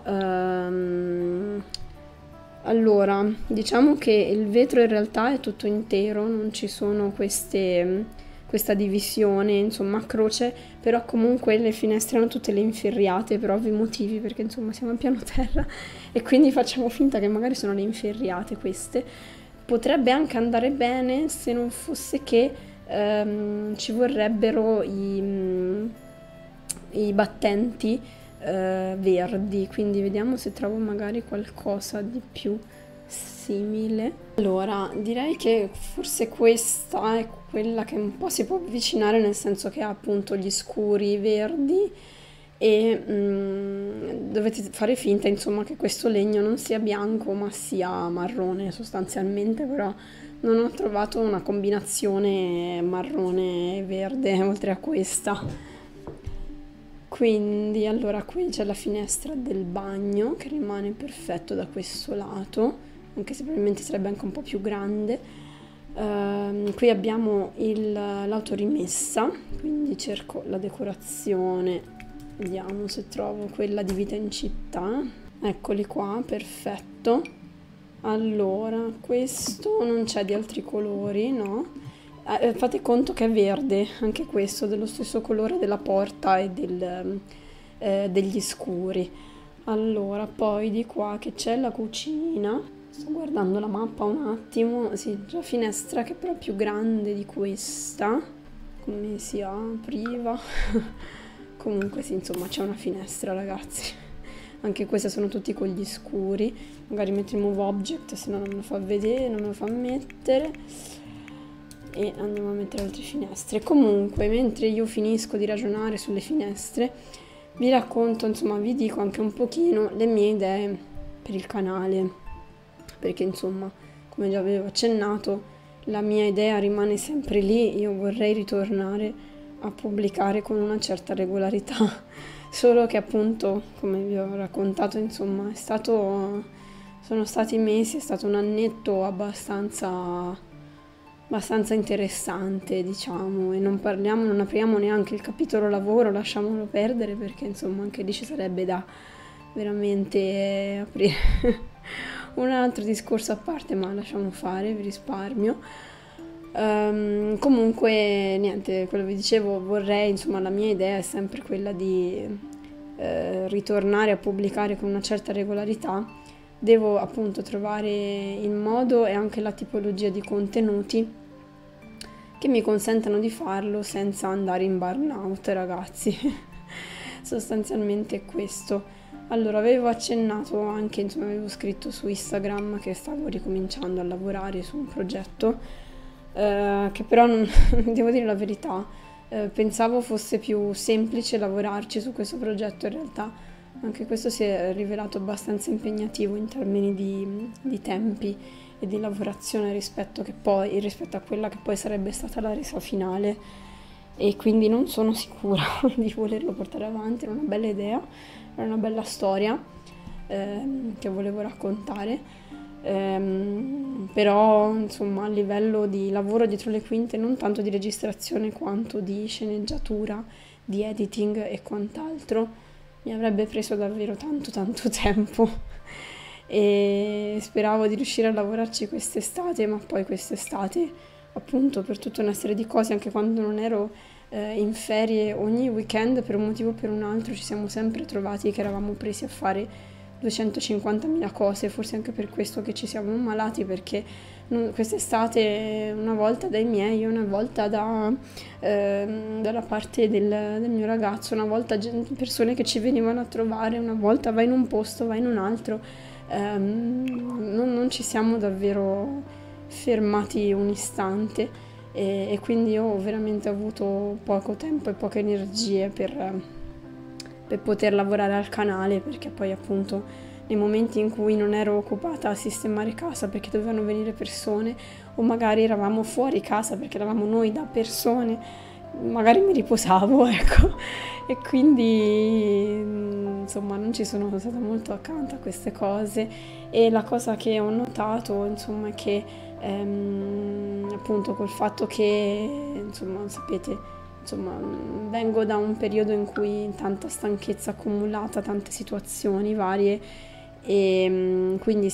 allora diciamo che il vetro in realtà è tutto intero, non ci sono questa divisione insomma a croce, però comunque le finestre hanno tutte le inferriate per ovvi motivi, perché insomma siamo a piano terra e quindi facciamo finta che magari sono le inferriate queste. Potrebbe anche andare bene se non fosse che ci vorrebbero i battenti verdi, quindi vediamo se trovo magari qualcosa di più simile. Allora direi che forse questa è quella che un po' si può avvicinare, nel senso che ha appunto gli scuri verdi, e dovete fare finta insomma che questo legno non sia bianco ma sia marrone sostanzialmente, però non ho trovato una combinazione marrone e verde oltre a questa. Quindi allora qui c'è la finestra del bagno che rimane perfetto da questo lato, anche se probabilmente sarebbe anche un po' più grande. Qui abbiamo l'autorimessa, quindi cerco la decorazione, vediamo se trovo quella di vita in città. Eccoli qua, perfetto. Allora, questo non c'è di altri colori, no? Fate conto che è verde, anche questo, dello stesso colore della porta e degli scuri. Allora, poi di qua che c'è la cucina, sto guardando la mappa un attimo, sì, già finestra che però è più grande di questa, come si apriva. Comunque sì, insomma c'è una finestra, ragazzi. Anche queste sono tutti con gli scuri. Magari metto il move object, se no non me lo fa vedere, non me lo fa mettere. E andiamo a mettere altre finestre. Comunque, mentre io finisco di ragionare sulle finestre, vi racconto, insomma, vi dico anche un pochino le mie idee per il canale. Perché, insomma, come già avevo accennato, la mia idea rimane sempre lì. Io vorrei ritornare a pubblicare con una certa regolarità. Solo che appunto, come vi ho raccontato, insomma, sono stati mesi, è stato un annetto abbastanza interessante, diciamo, e non apriamo neanche il capitolo lavoro, lasciamolo perdere, perché insomma anche lì ci sarebbe da veramente aprire un altro discorso a parte, ma lasciamo fare, vi risparmio. Comunque niente, quello che vi dicevo, vorrei, insomma, la mia idea è sempre quella di ritornare a pubblicare con una certa regolarità. Devo appunto trovare il modo e anche la tipologia di contenuti che mi consentano di farlo senza andare in burnout, ragazzi. Sostanzialmente è questo. Allora, avevo accennato anche, insomma, avevo scritto su Instagram che stavo ricominciando a lavorare su un progetto che però non devo dire la verità, pensavo fosse più semplice lavorarci su questo progetto. In realtà anche questo si è rivelato abbastanza impegnativo in termini di tempi e di lavorazione rispetto a quella che poi sarebbe stata la resa finale, e quindi non sono sicura di volerlo portare avanti. Era una bella idea, era una bella storia che volevo raccontare. Però insomma a livello di lavoro dietro le quinte, non tanto di registrazione quanto di sceneggiatura, di editing e quant'altro, mi avrebbe preso davvero tanto tempo e speravo di riuscire a lavorarci quest'estate, ma poi quest'estate, appunto, per tutta una serie di cose, anche quando non ero in ferie, ogni weekend per un motivo o per un altro ci siamo sempre trovati che eravamo presi a fare 250.000 cose. Forse anche per questo che ci siamo ammalati, perché quest'estate una volta dai miei, una volta dalla parte del mio ragazzo, una volta persone che ci venivano a trovare, una volta vai in un posto, vai in un altro, non ci siamo davvero fermati un istante, e quindi io ho veramente avuto poco tempo e poche energie per poter lavorare al canale, perché poi appunto nei momenti in cui non ero occupata a sistemare casa perché dovevano venire persone, o magari eravamo fuori casa perché eravamo noi da persone, magari mi riposavo, ecco, e quindi insomma non ci sono stata molto accanto a queste cose. E la cosa che ho notato, insomma, è che appunto col fatto che, insomma, sapete, insomma, vengo da un periodo in cui tanta stanchezza accumulata, tante situazioni varie, e quindi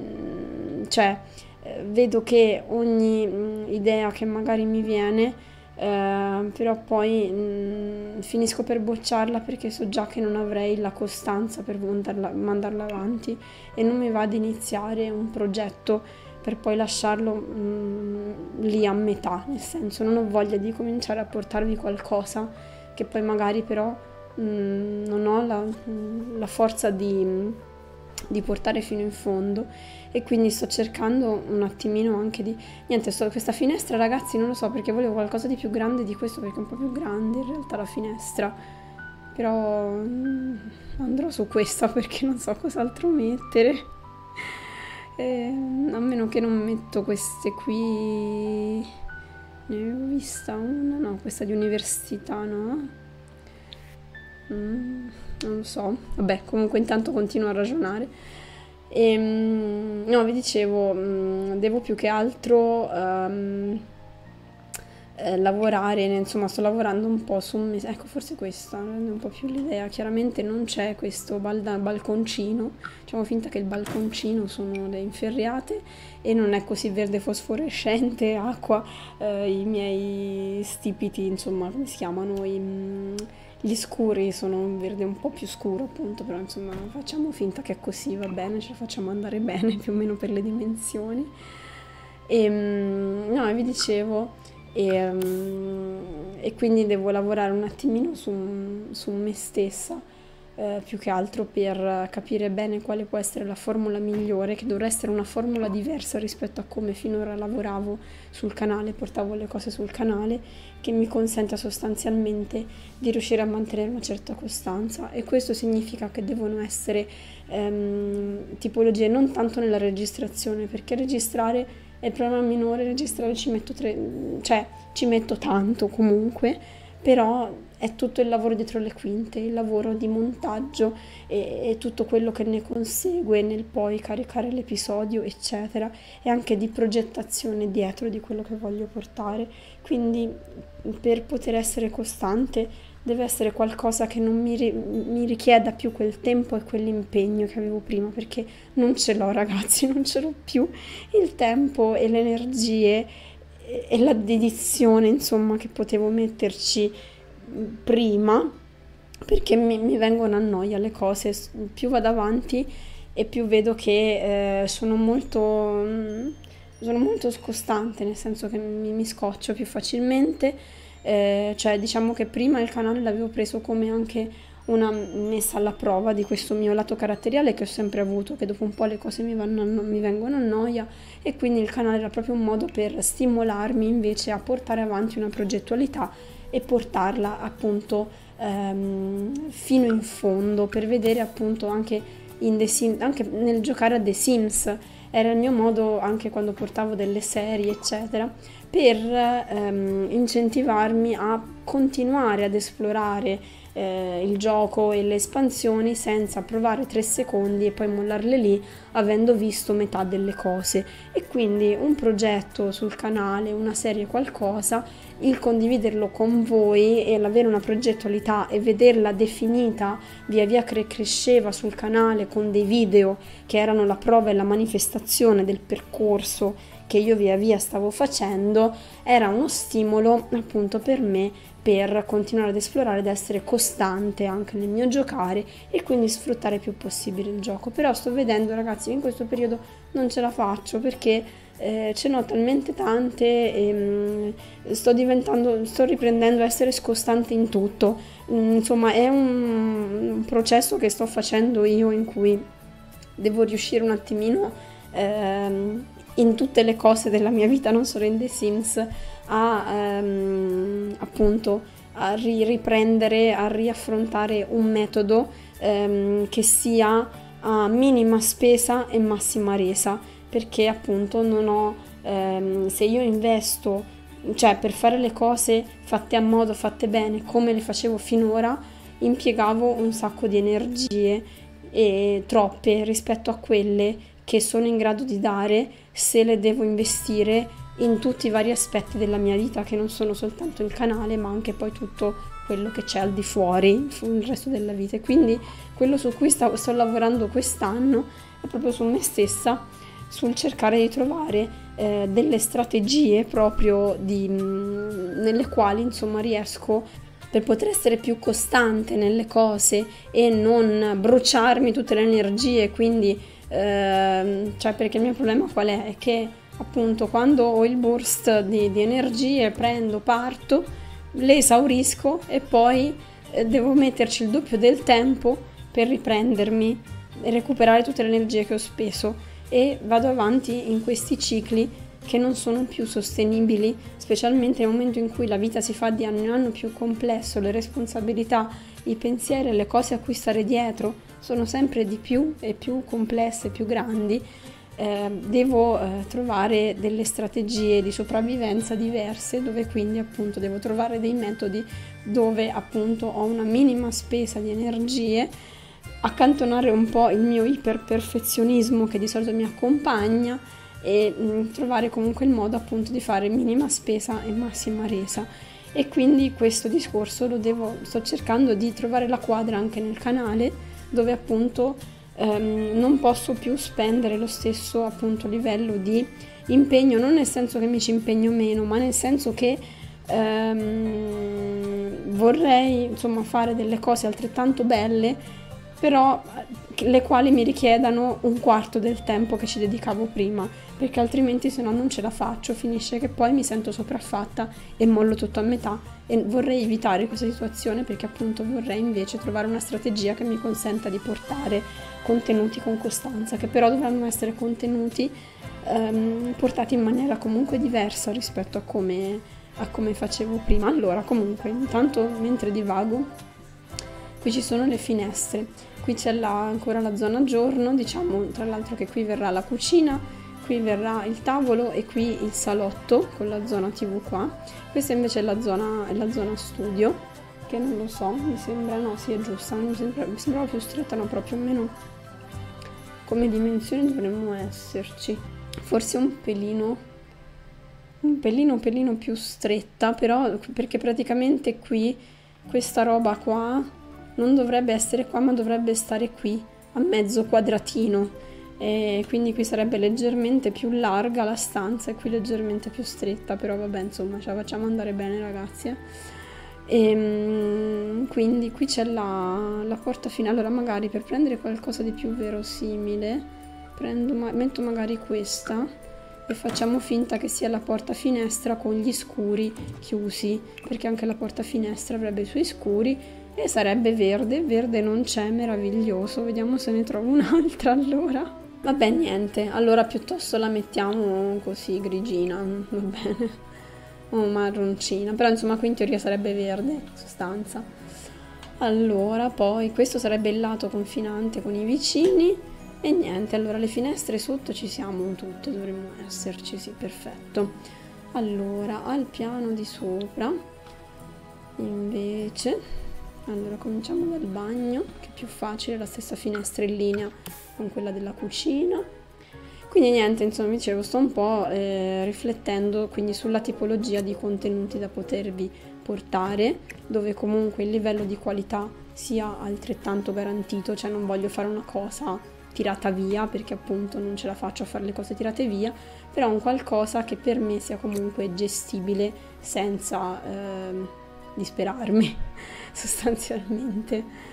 vedo che ogni idea che magari mi viene, però poi finisco per bocciarla, perché so già che non avrei la costanza per mandarla avanti, e non mi va di iniziare un progetto per poi lasciarlo lì a metà, nel senso, non ho voglia di cominciare a portarvi qualcosa che poi magari però non ho la forza di portare fino in fondo, e quindi sto cercando un attimino anche di... Niente, questa finestra, ragazzi, non lo so, perché volevo qualcosa di più grande di questo, perché è un po' più grande in realtà la finestra, però andrò su questa perché non so cos'altro mettere. A meno che non metto queste qui, ne avevo vista una, no, questa di università, no? Non lo so, vabbè, comunque intanto continuo a ragionare. No, vi dicevo, devo più che altro lavorare, insomma sto lavorando un po' su un mese, ecco, forse questa rende un po' più l'idea. Chiaramente non c'è questo balconcino, facciamo finta che il balconcino sono le inferriate e non è così verde fosforescente, acqua, i miei stipiti, insomma, come si chiamano, gli scuri sono un verde un po' più scuro, appunto, però insomma facciamo finta che è così, va bene, ce la facciamo andare bene più o meno per le dimensioni. No, vi dicevo, e quindi devo lavorare un attimino su me stessa, più che altro per capire bene quale può essere la formula migliore, che dovrà essere una formula diversa rispetto a come finora lavoravo sul canale, portavo le cose sul canale, che mi consenta sostanzialmente di riuscire a mantenere una certa costanza, e questo significa che devono essere tipologie non tanto nella registrazione, perché registrare è il problema minore, registrare ci metto tanto comunque, però è tutto il lavoro dietro le quinte, il lavoro di montaggio e tutto quello che ne consegue nel poi caricare l'episodio, eccetera, e anche di progettazione dietro di quello che voglio portare. Quindi per poter essere costante deve essere qualcosa che non mi richieda più quel tempo e quell'impegno che avevo prima, perché non ce l'ho, ragazzi, non ce l'ho più il tempo e le energie e la dedizione, insomma, che potevo metterci prima, perché mi vengono a noia le cose. Più vado avanti e più vedo che sono molto scostante, nel senso che mi scoccio più facilmente. Cioè, diciamo che prima il canale l'avevo preso come anche una messa alla prova di questo mio lato caratteriale che ho sempre avuto, che dopo un po' le cose mi vengono a noia, e quindi il canale era proprio un modo per stimolarmi invece a portare avanti una progettualità e portarla appunto fino in fondo, per vedere appunto anche anche nel giocare a The Sims. Era il mio modo, anche quando portavo delle serie eccetera, per incentivarmi a continuare ad esplorare il gioco e le espansioni senza provare 3 secondi e poi mollarle lì avendo visto metà delle cose. E quindi un progetto sul canale, una serie, qualcosa, il condividerlo con voi e l'avere una progettualità e vederla definita via via che cresceva sul canale con dei video che erano la prova e la manifestazione del percorso che io via via stavo facendo, era uno stimolo appunto per me per continuare ad esplorare, ad essere costante anche nel mio giocare e quindi sfruttare il più possibile il gioco. Però sto vedendo, ragazzi, che in questo periodo non ce la faccio, perché ce n'ho talmente tante e sto riprendendo a essere scostante in tutto. Insomma, è un processo che sto facendo io, in cui devo riuscire un attimino in tutte le cose della mia vita, non solo in The Sims, appunto a riprendere, a riaffrontare un metodo che sia a minima spesa e massima resa, perché appunto non ho se io investo, cioè per fare le cose fatte a modo, fatte bene come le facevo finora, impiegavo un sacco di energie, e troppe rispetto a quelle che sono in grado di dare se le devo investire in tutti i vari aspetti della mia vita, che non sono soltanto il canale, ma anche poi tutto quello che c'è al di fuori, sul resto della vita. E quindi quello su cui sto lavorando quest'anno è proprio su me stessa, sul cercare di trovare delle strategie proprio nelle quali insomma riesco, per poter essere più costante nelle cose e non bruciarmi tutte le energie. Quindi cioè, perché il mio problema qual è? È che appunto quando ho il burst di energie parto, le esaurisco e poi devo metterci il doppio del tempo per riprendermi e recuperare tutte le energie che ho speso, e vado avanti in questi cicli che non sono più sostenibili, specialmente nel momento in cui la vita si fa di anno in anno più complesso, le responsabilità, i pensieri e le cose a cui stare dietro sono sempre di più e più complesse, più grandi. Devo trovare delle strategie di sopravvivenza diverse, dove quindi appunto devo trovare dei metodi dove appunto ho una minima spesa di energie, accantonare un po' il mio iperperfezionismo che di solito mi accompagna e trovare comunque il modo appunto di fare minima spesa e massima resa. E quindi questo discorso sto cercando di trovare la quadra anche nel canale, dove appunto non posso più spendere lo stesso appunto livello di impegno, non nel senso che mi ci impegno meno, ma nel senso che vorrei insomma fare delle cose altrettanto belle però le quali mi richiedano un quarto del tempo che ci dedicavo prima, perché altrimenti se no non ce la faccio, finisce che poi mi sento sopraffatta e mollo tutto a metà, e vorrei evitare questa situazione, perché appunto vorrei invece trovare una strategia che mi consenta di portare contenuti con costanza, che però dovranno essere contenuti portati in maniera comunque diversa rispetto a come facevo prima. Allora, comunque, intanto mentre divago, qui ci sono le finestre, qui c'è ancora la zona giorno, diciamo tra l'altro che qui verrà la cucina, qui verrà il tavolo e qui il salotto con la zona TV qua. Questa invece è la zona studio, che non lo so, mi sembra, no, sì è giusta, mi sembrava più stretta, no, proprio o meno come dimensioni dovremmo esserci. Forse un pelino più stretta, però perché praticamente qui questa roba qua non dovrebbe essere qua, ma dovrebbe stare qui a mezzo quadratino, e quindi qui sarebbe leggermente più larga la stanza e qui leggermente più stretta, però vabbè, insomma, ce la facciamo andare bene, ragazzi. E quindi qui c'è la porta finale. Allora magari per prendere qualcosa di più verosimile metto magari questa e facciamo finta che sia la porta finestra con gli scuri chiusi, perché anche la porta finestra avrebbe i suoi scuri e sarebbe verde non c'è, meraviglioso. Vediamo se ne trovo un'altra allora. Vabbè, niente, allora piuttosto la mettiamo così grigina, va bene, o marroncina, però insomma qui in teoria sarebbe verde in sostanza. Allora poi questo sarebbe il lato confinante con i vicini e niente, allora le finestre sotto ci siamo tutte, dovremmo esserci, sì, perfetto. Allora al piano di sopra invece, allora cominciamo dal bagno, che è più facile, la stessa finestra in linea con quella della cucina. Quindi niente, insomma, mi dicevo, sto un po' riflettendo quindi sulla tipologia di contenuti da potervi portare, dove comunque il livello di qualità sia altrettanto garantito, cioè non voglio fare una cosa tirata via, perché appunto non ce la faccio a fare le cose tirate via, però un qualcosa che per me sia comunque gestibile senza disperarmi sostanzialmente.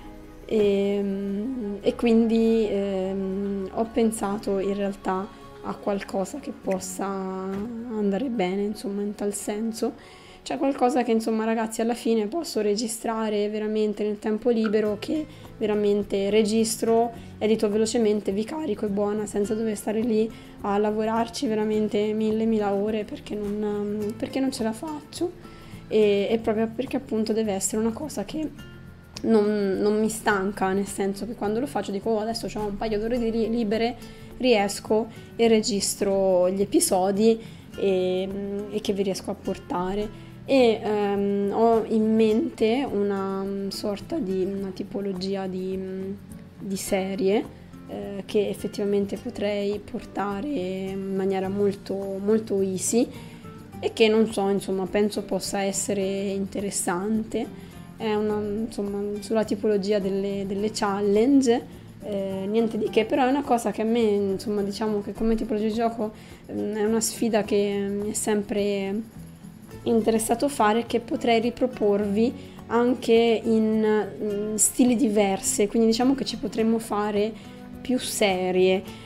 E quindi ho pensato in realtà a qualcosa che possa andare bene, insomma, in tal senso, cioè qualcosa che, insomma, ragazzi, alla fine posso registrare veramente nel tempo libero, che veramente registro, edito velocemente, vi carico e buona, senza dover stare lì a lavorarci veramente mille ore, perché non ce la faccio, e proprio perché appunto deve essere una cosa che non mi stanca, nel senso che quando lo faccio dico adesso ho un paio d'ore libere, riesco e registro gli episodi e che vi riesco a portare. E ho in mente una sorta di una tipologia di serie che effettivamente potrei portare in maniera molto, molto easy e che non so, insomma, penso possa essere interessante. È insomma, sulla tipologia delle challenge, niente di che, però è una cosa che a me, insomma, diciamo che come tipologia di gioco è una sfida che mi è sempre interessato fare, che potrei riproporvi anche in stili diversi, quindi diciamo che ci potremmo fare più serie,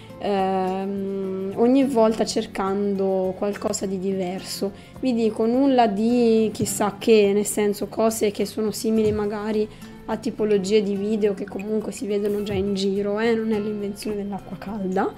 ogni volta cercando qualcosa di diverso. Vi dico, nulla di chissà che, nel senso cose che sono simili magari a tipologie di video che comunque si vedono già in giro, non è l'invenzione dell'acqua calda,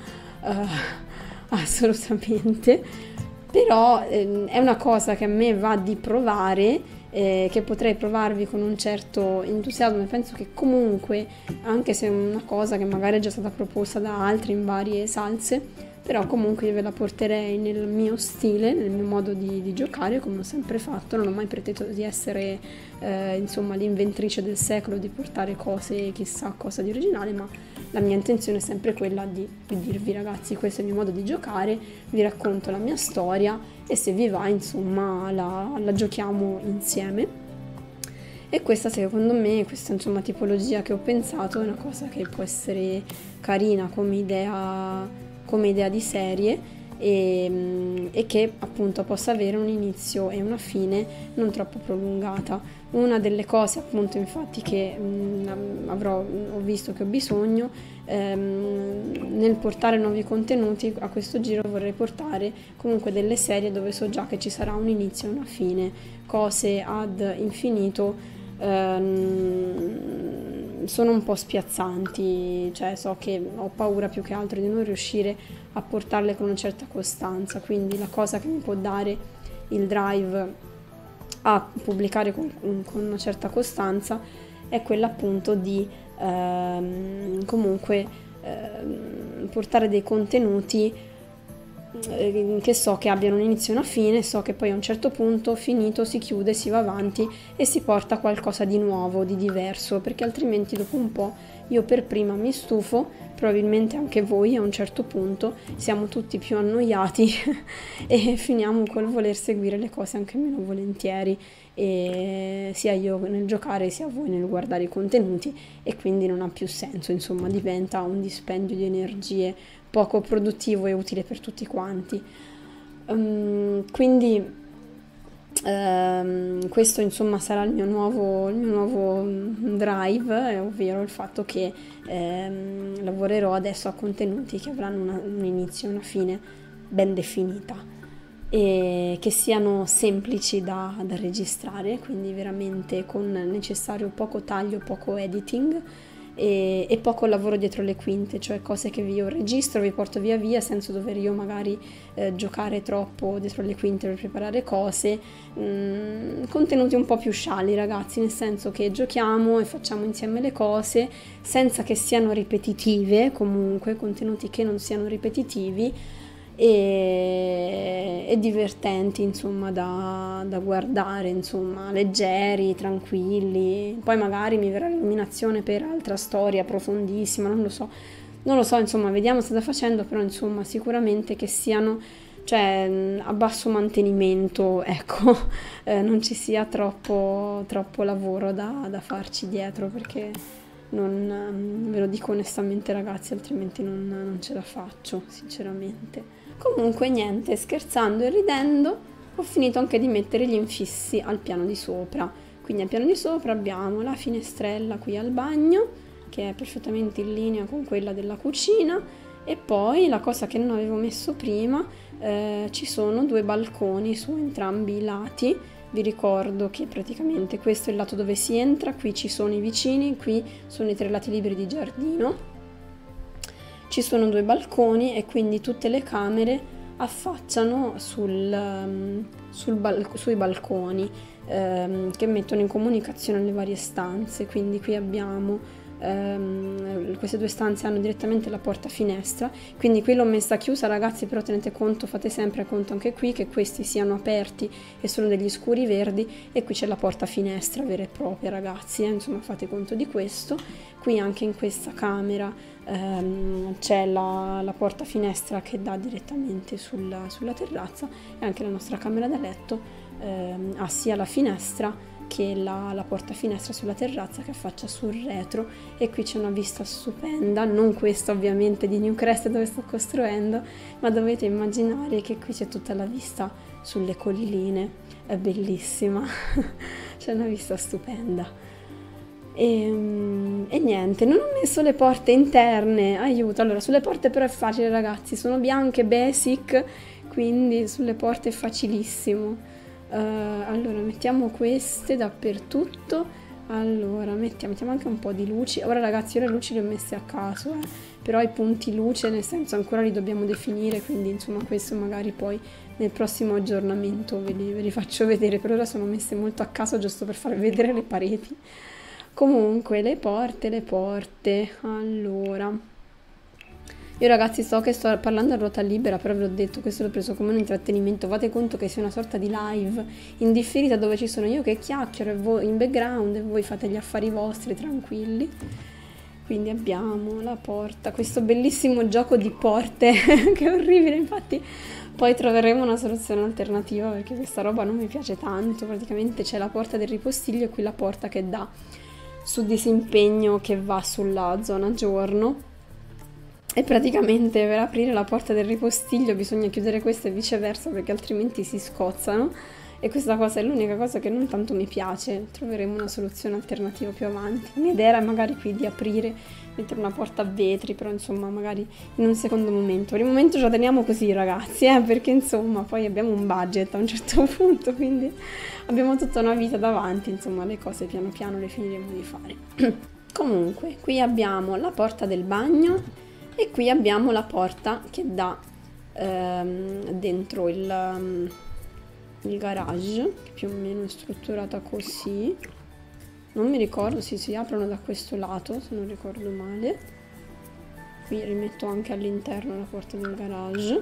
assolutamente, però è una cosa che a me va di provare, che potrei provarvi con un certo entusiasmo, e penso che comunque, anche se è una cosa che magari è già stata proposta da altri in varie salse, però comunque io ve la porterei nel mio stile, nel mio modo di giocare, come ho sempre fatto. Non ho mai preteso di essere insomma l'inventrice del secolo, di portare cose, chissà cosa di originale, ma la mia intenzione è sempre quella di dirvi, ragazzi, questo è il mio modo di giocare, vi racconto la mia storia e se vi va, insomma, la giochiamo insieme. E questa, secondo me, questa insomma tipologia che ho pensato è una cosa che può essere carina come idea di serie, e che appunto possa avere un inizio e una fine non troppo prolungata. Una delle cose appunto infatti che ho visto che ho bisogno nel portare nuovi contenuti, a questo giro vorrei portare comunque delle serie dove so già che ci sarà un inizio e una fine, cose ad infinito sono un po' spiazzanti, cioè so che ho paura più che altro di non riuscire a portarle con una certa costanza, quindi la cosa che mi può dare il drive a pubblicare con una certa costanza è quella appunto di comunque portare dei contenuti che so che abbiano un inizio e una fine, so che poi a un certo punto finito si chiude, si va avanti e si porta qualcosa di nuovo, di diverso, perché altrimenti dopo un po' io per prima mi stufo, probabilmente anche voi a un certo punto, siamo tutti più annoiati e finiamo col voler seguire le cose anche meno volentieri, e sia io nel giocare sia voi nel guardare i contenuti, e quindi non ha più senso, insomma diventa un dispendio di energie poco produttivo e utile per tutti quanti. Quindi questo insomma sarà il mio nuovo drive, ovvero il fatto che lavorerò adesso a contenuti che avranno un inizio e una fine ben definita e che siano semplici da registrare, quindi veramente con necessario poco taglio, poco editing e poco lavoro dietro le quinte, cioè cose che io registro, vi porto via senza dover io magari giocare troppo dietro le quinte per preparare cose, contenuti un po' più scialli ragazzi, nel senso che giochiamo e facciamo insieme le cose senza che siano ripetitive, comunque contenuti che non siano ripetitivi e divertenti insomma da guardare, insomma leggeri, tranquilli. Poi magari mi verrà l'illuminazione per altra storia profondissima, non lo so, insomma vediamo cosa sta facendo, però insomma sicuramente che siano, cioè a basso mantenimento, ecco, non ci sia troppo lavoro da farci dietro, perché ve lo dico onestamente ragazzi, altrimenti non ce la faccio sinceramente. Comunque niente, scherzando e ridendo ho finito anche di mettere gli infissi al piano di sopra, quindi al piano di sopra abbiamo la finestrella qui al bagno che è perfettamente in linea con quella della cucina, e poi la cosa che non avevo messo prima, ci sono due balconi su entrambi i lati. Vi ricordo che praticamente questo è il lato dove si entra, qui ci sono i vicini, qui sono i 3 lati liberi di giardino. Ci sono 2 balconi e quindi tutte le camere affacciano sui balconi che mettono in comunicazione le varie stanze. Quindi qui abbiamo queste 2 stanze hanno direttamente la porta finestra, quindi qui l'ho messa chiusa ragazzi, però tenete conto, fate sempre conto anche qui che questi siano aperti e sono degli scuri verdi, e qui c'è la porta finestra vera e propria ragazzi, insomma fate conto di questo. Qui anche in questa camera c'è la porta finestra che dà direttamente sulla terrazza, e anche la nostra camera da letto ha sia la finestra che la porta finestra sulla terrazza che affaccia sul retro, e qui c'è una vista stupenda, non questa ovviamente di Newcrest dove sto costruendo, ma dovete immaginare che qui c'è tutta la vista sulle colline, è bellissima, c'è una vista stupenda. E niente, non ho messo le porte interne, aiuto. Allora sulle porte però è facile ragazzi, sono bianche, basic, quindi sulle porte è facilissimo. Allora mettiamo queste dappertutto, allora mettiamo anche un po' di luci. Ora ragazzi io le luci le ho messe a caso, però i punti luce nel senso ancora li dobbiamo definire, quindi insomma questo magari poi nel prossimo aggiornamento ve li faccio vedere, per ora sono messe molto a caso giusto per farvi vedere le pareti. Comunque le porte, allora io ragazzi so che sto parlando a ruota libera, però ve l'ho detto, questo l'ho preso come un intrattenimento, fate conto che sia una sorta di live indifferita dove ci sono io che chiacchiero e voi in background e voi fate gli affari vostri tranquilli. Quindi abbiamo la porta, questo bellissimo gioco di porte che è orribile, infatti poi troveremo una soluzione alternativa perché questa roba non mi piace tanto. Praticamente c'è la porta del ripostiglio e qui la porta che dà su disimpegno che va sulla zona giorno, E praticamente per aprire la porta del ripostiglio bisogna chiudere questa e viceversa perché altrimenti si scozzano. E questa cosa è l'unica cosa che non tanto mi piace, troveremo una soluzione alternativa più avanti. La mia idea era magari qui di aprire, mettere una porta a vetri, però insomma magari in un secondo momento. Per il momento ce la teniamo così ragazzi, perché insomma poi abbiamo un budget a un certo punto, quindi abbiamo tutta una vita davanti, insomma le cose piano piano le finiremo di fare. Comunque, qui abbiamo la porta del bagno e qui abbiamo la porta che dà dentro il garage, che più o meno è strutturata così. Non mi ricordo, sì, si aprono da questo lato, se non ricordo male. Qui rimetto anche all'interno la porta del garage.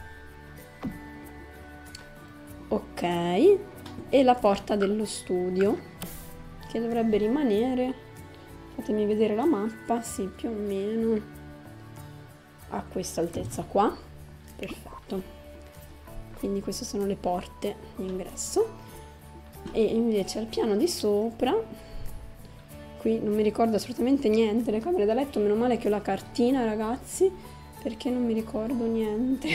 Ok, e la porta dello studio, che dovrebbe rimanere, fatemi vedere la mappa, sì, più o meno a questa altezza qua. Perfetto. Quindi queste sono le porte d'ingresso. E invece al piano di sopra, qui non mi ricordo assolutamente niente, le camere da letto, meno male che ho la cartina ragazzi, perché non mi ricordo niente.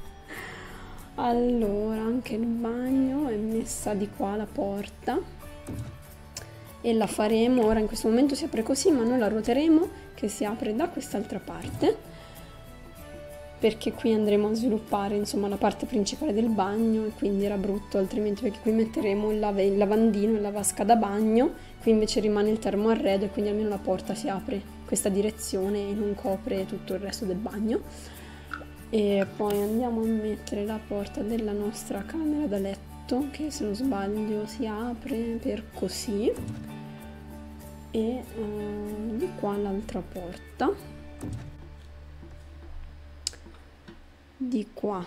Allora, anche il bagno è messa di qua la porta e la faremo, ora in questo momento si apre così, ma noi la ruoteremo che si apre da quest'altra parte, perché qui andremo a sviluppare insomma la parte principale del bagno e quindi era brutto altrimenti, perché qui metteremo il lavandino e la vasca da bagno, qui invece rimane il termoarredo e quindi almeno la porta si apre in questa direzione e non copre tutto il resto del bagno. E poi andiamo a mettere la porta della nostra camera da letto, che se non sbaglio si apre per così, e di qua l'altra porta, di qua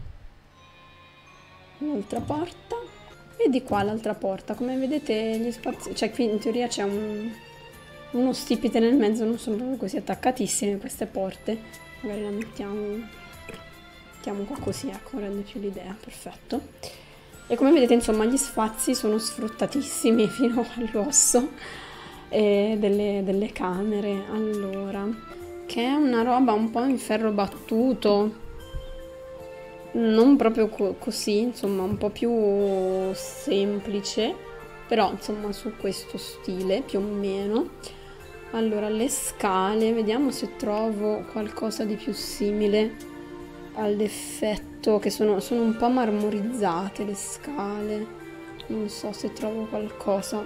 l'altra porta e di qua l'altra porta. Come vedete gli spazi, cioè qui in teoria c'è uno stipite nel mezzo, non sono proprio così attaccatissime queste porte, magari la mettiamo qua così, ecco, rende più l'idea, perfetto. E come vedete insomma gli spazi sono sfruttatissimi fino all'osso delle camere. Allora, che è una roba un po' in ferro battuto, non proprio così, insomma un po' più semplice, però insomma su questo stile più o meno. Allora, le scale, vediamo se trovo qualcosa di più simile all'effetto, che sono un po' marmorizzate le scale, non so se trovo qualcosa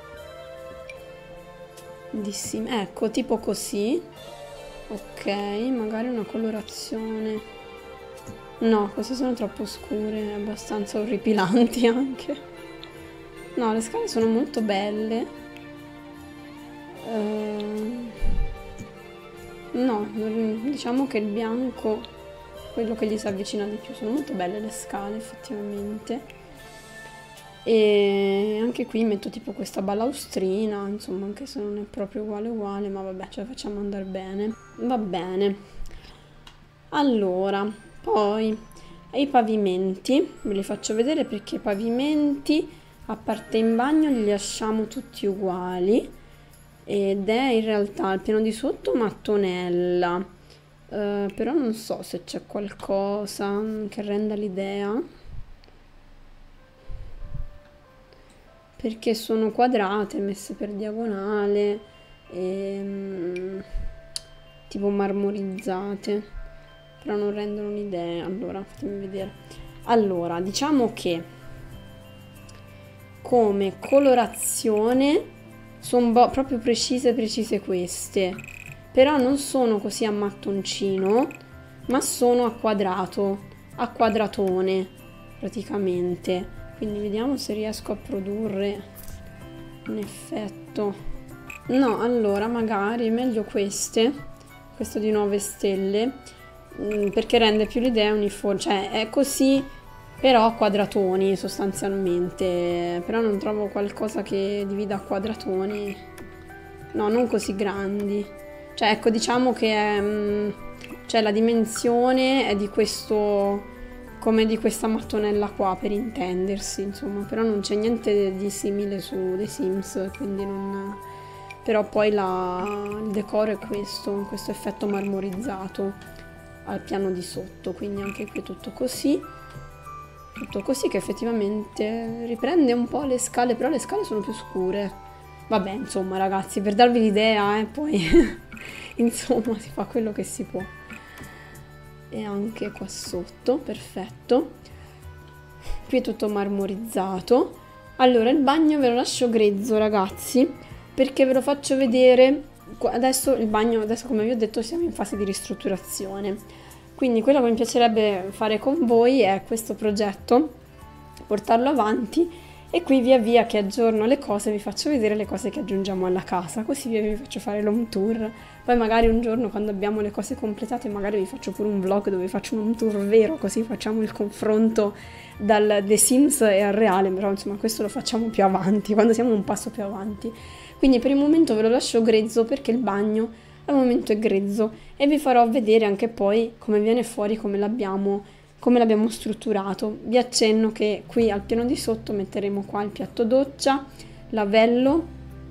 di simile, ecco, tipo così. Ok, magari una colorazione, no, queste sono troppo scure, abbastanza orripilanti anche. No, le scale sono molto belle. No, diciamo che il bianco quello che gli si avvicina di più. Sono molto belle le scale effettivamente, e anche qui metto tipo questa balaustrina, insomma, anche se non è proprio uguale, ma vabbè, ce la facciamo andare bene, va bene. Allora, poi i pavimenti ve li faccio vedere, perché i pavimenti a parte in bagno li lasciamo tutti uguali, ed è in realtà il piano di sotto mattonella. Però non so se c'è qualcosa che renda l'idea, perché sono quadrate messe per diagonale e tipo marmorizzate, però non rendono l'idea. Allora fatemi vedere. Allora, diciamo che come colorazione sono proprio precise queste, però non sono così a mattoncino, ma sono a quadrato, a quadratone praticamente. Quindi vediamo se riesco a produrre un effetto. No, allora magari meglio questo di 9 stelle, perché rende più l'idea uniforme, cioè è così però a quadratoni sostanzialmente, però non trovo qualcosa che divida a quadratoni, no, non così grandi. Cioè, ecco, diciamo che cioè, la dimensione è di questo, come di questa mattonella qua, per intendersi, insomma. Però non c'è niente di simile su The Sims, quindi non però poi il decoro è questo effetto marmorizzato al piano di sotto, quindi anche qui tutto così che effettivamente riprende un po' le scale, però le scale sono più scure. Vabbè, insomma ragazzi, per darvi l'idea, poi insomma si fa quello che si può. E anche qua sotto, perfetto. Qui è tutto marmorizzato. Allora, il bagno ve lo lascio grezzo, ragazzi, perché ve lo faccio vedere. Adesso il bagno, adesso come vi ho detto, siamo in fase di ristrutturazione. Quindi quello che mi piacerebbe fare con voi è questo progetto, portarlo avanti, e qui via via che aggiorno le cose vi faccio vedere le cose che aggiungiamo alla casa, così via via vi faccio fare l'home tour. Poi magari un giorno, quando abbiamo le cose completate, magari vi faccio pure un vlog dove faccio un home tour vero, così facciamo il confronto dal The Sims e al reale, però insomma questo lo facciamo più avanti, quando siamo un passo più avanti. Quindi per il momento ve lo lascio grezzo perché il bagno al momento è grezzo, e vi farò vedere anche poi come viene fuori, come l'abbiamo strutturato. Vi accenno che qui al piano di sotto metteremo qua il piatto doccia, lavello,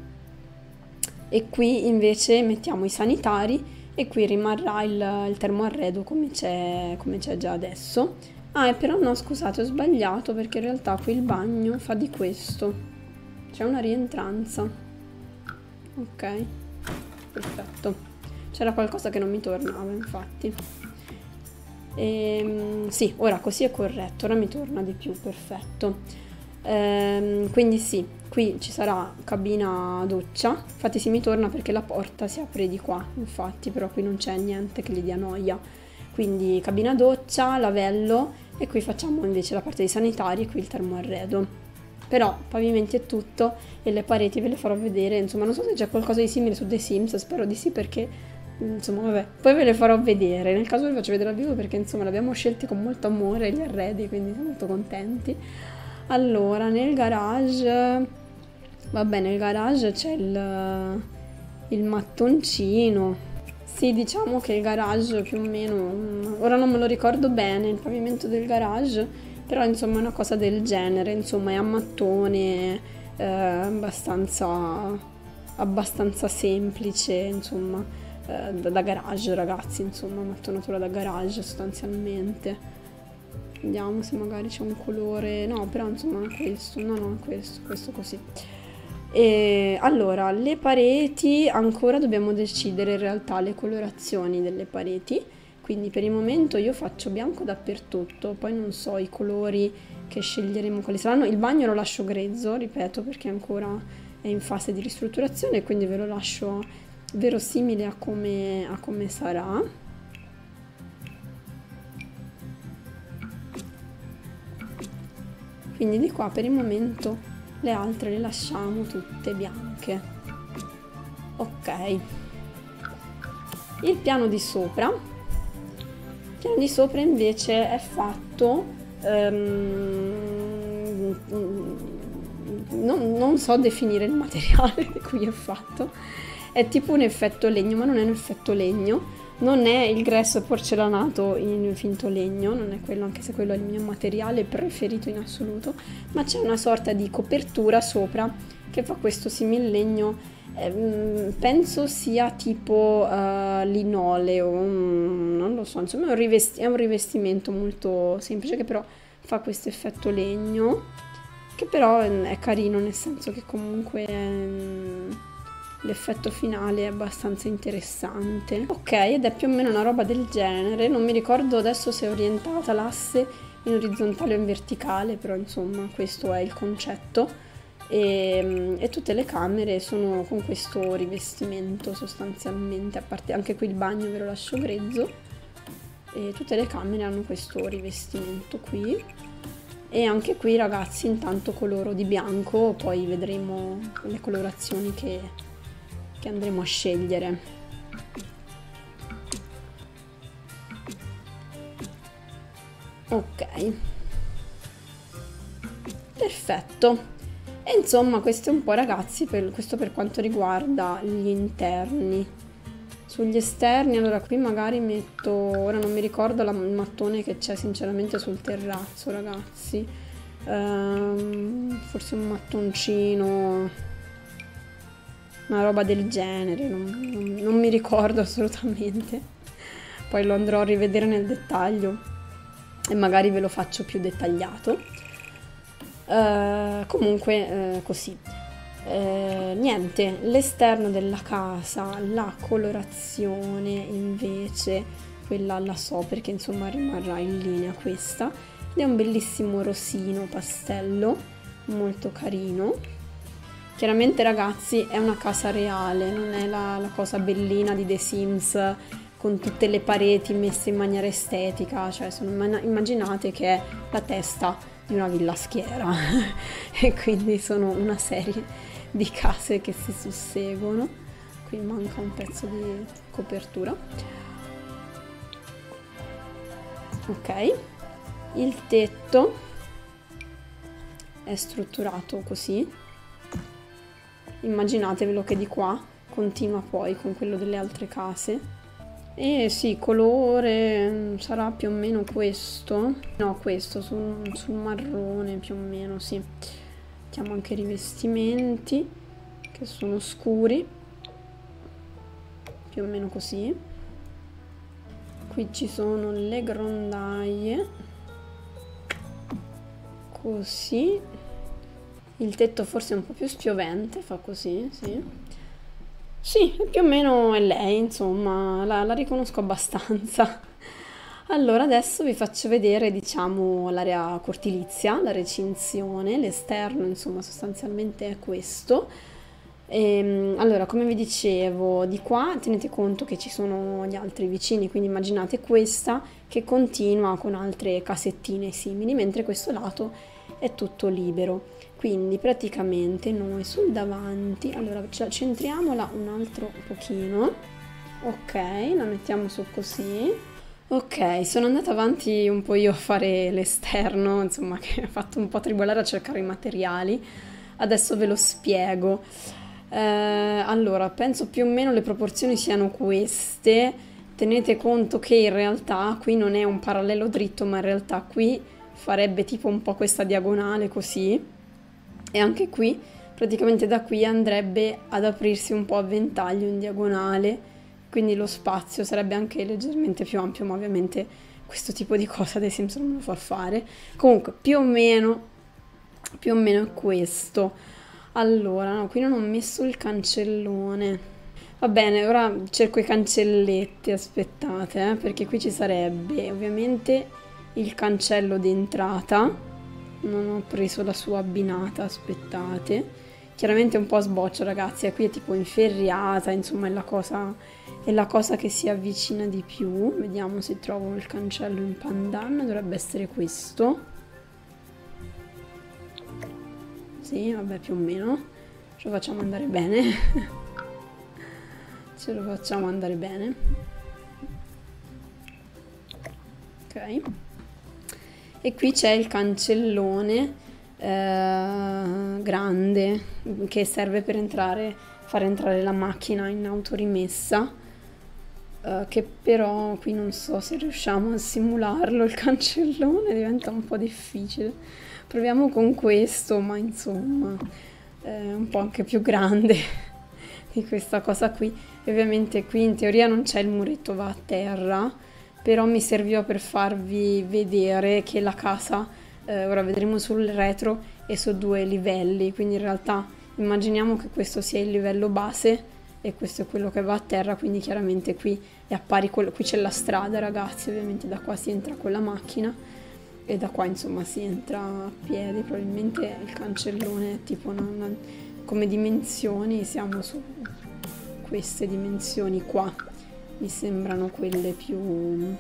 e qui invece mettiamo i sanitari, e qui rimarrà il termoarredo come c'è già adesso. Ah, e però no, scusate, ho sbagliato, perché in realtà qui il bagno fa di questo, c'è una rientranza. Ok, perfetto, c'era qualcosa che non mi tornava infatti. Sì, ora così è corretto, ora mi torna di più, perfetto. Quindi sì, qui ci sarà cabina doccia, infatti sì, mi torna perché la porta si apre di qua, infatti, però qui non c'è niente che gli dia noia. Quindi cabina doccia, lavello, e qui facciamo invece la parte dei sanitari e qui il termoarredo. Però pavimenti e tutto, e le pareti ve le farò vedere, insomma non so se c'è qualcosa di simile su The Sims, spero di sì, perché insomma vabbè, poi ve le farò vedere, nel caso ve le faccio vedere al vivo, perché insomma l'abbiamo scelti con molto amore gli arredi, quindi siamo molto contenti. Allora, nel garage, vabbè, nel garage c'è il mattoncino. Sì, diciamo che il garage più o meno, ora non me lo ricordo bene, il pavimento del garage, però insomma è una cosa del genere, insomma è a mattone, abbastanza semplice, insomma, da garage, ragazzi, insomma, mattonatura da garage sostanzialmente. Vediamo se magari c'è un colore, no, però insomma è questo, no, è questo così. E allora, le pareti, ancora dobbiamo decidere in realtà le colorazioni delle pareti, quindi per il momento io faccio bianco dappertutto, poi non so i colori che sceglieremo quali saranno. Il bagno lo lascio grezzo, ripeto, perché ancora è in fase di ristrutturazione, quindi ve lo lascio verosimile a come sarà. Quindi di qua per il momento le altre le lasciamo tutte bianche. Ok, il piano di sopra invece è fatto, non so definire il materiale di cui è fatto, è tipo un effetto legno, ma non è un effetto legno, non è il grass porcellanato in finto legno, non è quello, anche se quello è il mio materiale preferito in assoluto, ma c'è una sorta di copertura sopra che fa questo simillegno, penso sia tipo linoleo, non lo so, insomma è un rivestimento molto semplice, che però fa questo effetto legno, che però è carino, nel senso che comunque l'effetto finale è abbastanza interessante. Ok, ed è più o meno una roba del genere, non mi ricordo adesso se è orientata l'asse in orizzontale o in verticale, però insomma questo è il concetto, e tutte le camere sono con questo rivestimento sostanzialmente, a parte anche qui il bagno ve lo lascio grezzo, e tutte le camere hanno questo rivestimento qui. E anche qui, ragazzi, intanto coloro di bianco, poi vedremo le colorazioni che andremo a scegliere. Ok, perfetto. E insomma questo è un po', ragazzi, questo per quanto riguarda gli interni. Sugli esterni, allora qui magari metto, ora non mi ricordo il mattone che c'è sinceramente sul terrazzo, ragazzi, forse un mattoncino, una roba del genere, non mi ricordo assolutamente. Poi lo andrò a rivedere nel dettaglio e magari ve lo faccio più dettagliato. Comunque così. Niente, l'esterno della casa, la colorazione invece, quella la so perché insomma rimarrà in linea questa, ed è un bellissimo rosino pastello, molto carino. Chiaramente ragazzi è una casa reale, non è la cosa bellina di The Sims con tutte le pareti messe in maniera estetica, cioè immaginate che è la testa di una villa schiera e quindi sono una serie di case che si susseguono. Qui manca un pezzo di copertura. Ok, il tetto è strutturato così, immaginatevelo che di qua continua poi con quello delle altre case. E sì, colore sarà più o meno questo, no questo sul marrone più o meno, sì. Mettiamo anche i rivestimenti che sono scuri, più o meno così. Qui ci sono le grondaie, così. Il tetto forse è un po' più spiovente, fa così, sì. Sì, più o meno è lei, insomma, la riconosco abbastanza. Allora, adesso vi faccio vedere, diciamo, l'area cortilizia, la recinzione, l'esterno, insomma, sostanzialmente è questo. Allora, come vi dicevo, di qua tenete conto che ci sono gli altri vicini, quindi immaginate questa che continua con altre casettine simili, mentre questo lato è tutto libero. Quindi praticamente noi sul davanti, allora centriamola un altro pochino, ok, la mettiamo su così. Ok, sono andata avanti un po' io a fare l'esterno, insomma, che ho fatto un po' tribolare a cercare i materiali. Adesso ve lo spiego. Allora, penso più o meno le proporzioni siano queste. Tenete conto che in realtà qui non è un parallelo dritto, ma in realtà qui farebbe tipo un po' questa diagonale così. E anche qui, praticamente da qui andrebbe ad aprirsi un po' a ventaglio in diagonale, quindi lo spazio sarebbe anche leggermente più ampio, ma ovviamente questo tipo di cosa The Sims non lo fa fare. Comunque, più o meno è questo. Allora, no, qui non ho messo il cancellone. Va bene, ora cerco i cancelletti, aspettate, perché qui ci sarebbe ovviamente il cancello d'entrata. Non ho preso la sua abbinata, aspettate. Chiaramente è un po' a sboccio, ragazzi, qui è tipo inferriata, insomma è la cosa che si avvicina di più. Vediamo se trovo il cancello in pandan, dovrebbe essere questo. Sì, vabbè, più o meno. Ce lo facciamo andare bene. Ce lo facciamo andare bene. Ok. E qui c'è il cancellone grande che serve per far entrare la macchina in autorimessa, che però qui non so se riusciamo a simularlo, il cancellone diventa un po' difficile. Proviamo con questo, ma insomma è un po' anche più grande di questa cosa qui. E ovviamente qui in teoria non c'è il muretto, va a terra, però mi serviva per farvi vedere che la casa, ora vedremo sul retro, è su 2 livelli, quindi in realtà immaginiamo che questo sia il livello base e questo è quello che va a terra, quindi chiaramente qui è a pari, qui c'è la strada, ragazzi, ovviamente da qua si entra con la macchina e da qua insomma si entra a piedi. Probabilmente il cancellone è tipo come dimensioni siamo su queste dimensioni qua, mi sembrano quelle più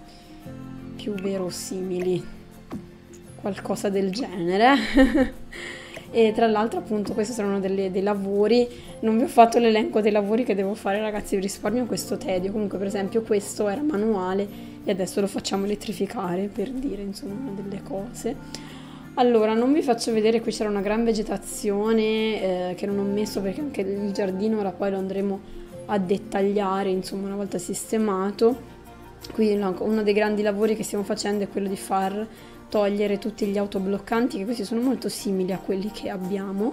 verosimili, qualcosa del genere. E tra l'altro appunto questi saranno dei lavori, non vi ho fatto l'elenco dei lavori che devo fare, ragazzi, vi risparmio questo tedio. Comunque per esempio questo era manuale e adesso lo facciamo elettrificare, per dire insomma delle cose. Allora, non vi faccio vedere, qui c'era una gran vegetazione che non ho messo perché anche il giardino ora poi lo andremo a dettagliare, insomma, una volta sistemato. Qui uno dei grandi lavori che stiamo facendo è quello di far togliere tutti gli autobloccanti, che questi sono molto simili a quelli che abbiamo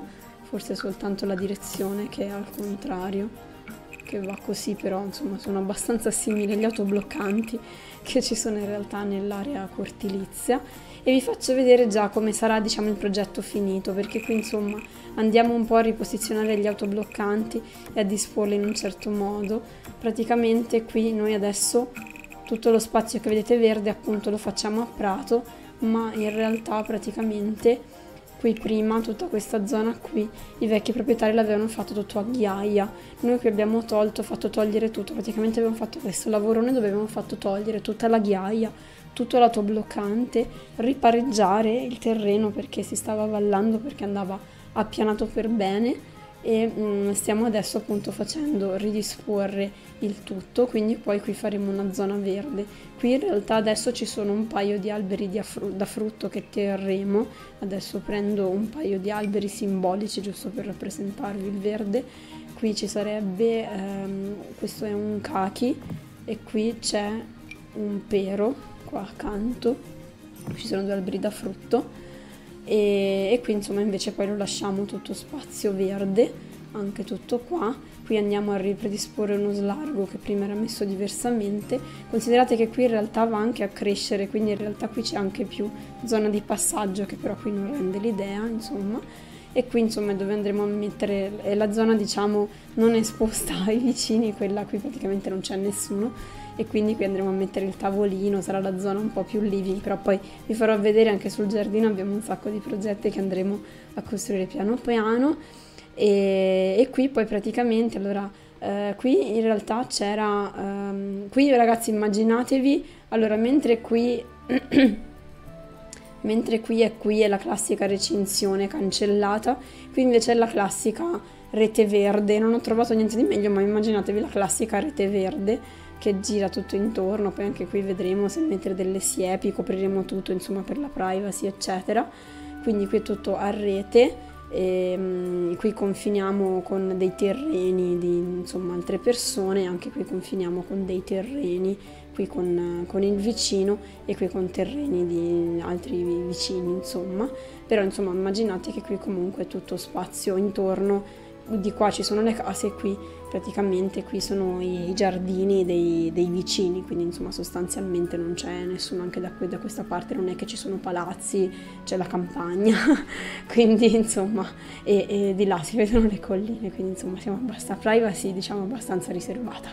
forse soltanto la direzione che è al contrario, che va così, però insomma sono abbastanza simili agli autobloccanti che ci sono in realtà nell'area cortilizia. E vi faccio vedere già come sarà, diciamo, il progetto finito, perché qui insomma andiamo un po' a riposizionare gli autobloccanti e a disporli in un certo modo. Praticamente qui noi adesso tutto lo spazio che vedete verde appunto lo facciamo a prato, ma in realtà praticamente qui prima, tutta questa zona qui, i vecchi proprietari l'avevano fatto tutto a ghiaia. Noi qui abbiamo fatto togliere tutto, praticamente abbiamo fatto questo lavorone dove abbiamo fatto togliere tutta la ghiaia, tutto l'autobloccante, ripareggiare il terreno perché si stava avvallando, perché andava appianato per bene, e stiamo adesso appunto facendo ridisporre il tutto, quindi poi qui faremo una zona verde. Qui in realtà adesso ci sono un paio di alberi da frutto che terremo, adesso prendo un paio di alberi simbolici giusto per rappresentarvi il verde. Qui ci sarebbe, questo è un cachi e qui c'è un pero qua accanto, ci sono due alberi da frutto. E qui insomma invece poi lo lasciamo tutto spazio verde, anche tutto qua. Qui andiamo a ripredisporre uno slargo che prima era messo diversamente. Considerate che qui in realtà va anche a crescere, quindi in realtà qui c'è anche più zona di passaggio, che però qui non rende l'idea, insomma. E qui insomma è dove andremo a mettere, è la zona diciamo non esposta ai vicini, quella qui praticamente non c'è nessuno, e quindi qui andremo a mettere il tavolino, sarà la zona un po' più living, però poi vi farò vedere anche sul giardino, abbiamo un sacco di progetti che andremo a costruire piano piano. E qui poi praticamente, allora, qui in realtà c'era, qui ragazzi immaginatevi, allora mentre qui è la classica recinzione cancellata, qui invece è la classica rete verde, non ho trovato niente di meglio, ma immaginatevi la classica rete verde che gira tutto intorno. Poi anche qui vedremo se mettere delle siepi, copriremo tutto insomma per la privacy eccetera. Quindi qui è tutto a rete, e qui confiniamo con dei terreni di insomma altre persone, anche qui confiniamo con dei terreni, qui con il vicino, e qui con terreni di altri vicini insomma. Però insomma immaginate che qui comunque è tutto spazio intorno, di qua ci sono le case e qui praticamente qui sono i giardini dei vicini, quindi insomma sostanzialmente non c'è nessuno, anche da questa parte non è che ci sono palazzi, c'è la campagna quindi insomma e di là si vedono le colline, quindi insomma siamo abbastanza privacy, diciamo abbastanza riservata.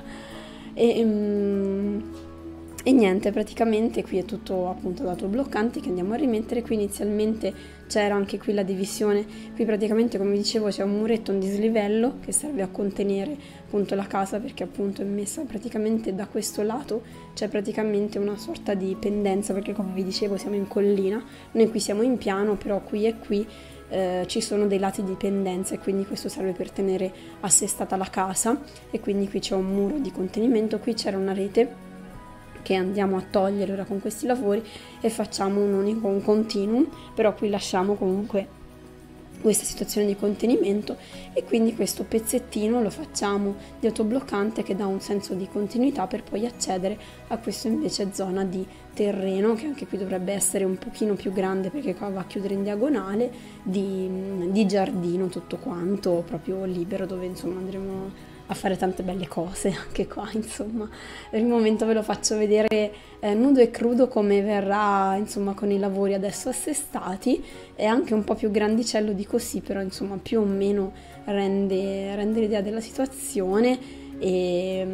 E niente, praticamente qui è tutto appunto dato bloccante che andiamo a rimettere. Qui inizialmente c'era anche qui la divisione, qui praticamente come vi dicevo c'è un muretto, un dislivello che serve a contenere appunto la casa, perché appunto è messa praticamente da questo lato, c'è praticamente una sorta di pendenza, perché come vi dicevo siamo in collina, noi qui siamo in piano, però qui e qui ci sono dei lati di pendenza, e quindi questo serve per tenere assestata la casa, e quindi qui c'è un muro di contenimento. Qui c'era una rete che andiamo a togliere ora con questi lavori e facciamo un continuum, però qui lasciamo comunque questa situazione di contenimento, e quindi questo pezzettino lo facciamo di autobloccante che dà un senso di continuità per poi accedere a questa invece zona di terreno, che anche qui dovrebbe essere un pochino più grande perché qua va a chiudere in diagonale, di giardino tutto quanto proprio libero, dove insomma andremo a fare tante belle cose anche qua, insomma. Per il momento ve lo faccio vedere nudo e crudo come verrà, insomma, con i lavori adesso assestati. È anche un po' più grandicello di così, però insomma più o meno rende l'idea della situazione, e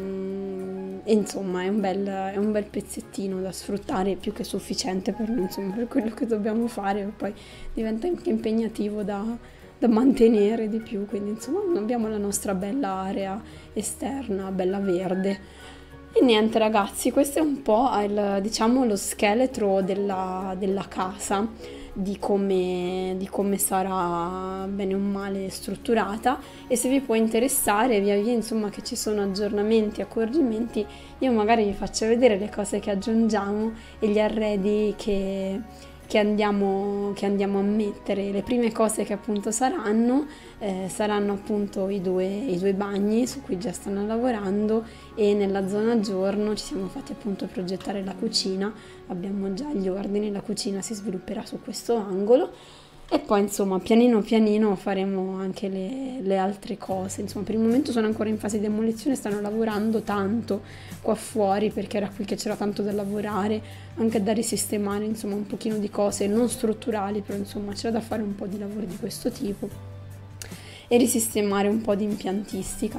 insomma è un bel pezzettino da sfruttare, più che sufficiente per noi, insomma, per quello che dobbiamo fare. Poi diventa anche impegnativo da mantenere di più, quindi insomma abbiamo la nostra bella area esterna, bella verde. E niente ragazzi, questo è un po' diciamo lo scheletro della casa, di come sarà bene o male strutturata. E se vi può interessare, via via insomma che ci sono aggiornamenti, accorgimenti, io magari vi faccio vedere le cose che aggiungiamo e gli arredi che andiamo a mettere. Le prime cose che appunto saranno appunto i due bagni su cui già stanno lavorando, e nella zona giorno ci siamo fatti appunto progettare la cucina, abbiamo già gli ordini, la cucina si svilupperà su questo angolo. E poi insomma pianino pianino faremo anche le altre cose. Insomma per il momento sono ancora in fase di demolizione, stanno lavorando tanto qua fuori perché era qui che c'era tanto da lavorare, anche da risistemare insomma un pochino di cose non strutturali, però insomma c'era da fare un po' di lavori di questo tipo e risistemare un po' di impiantistica.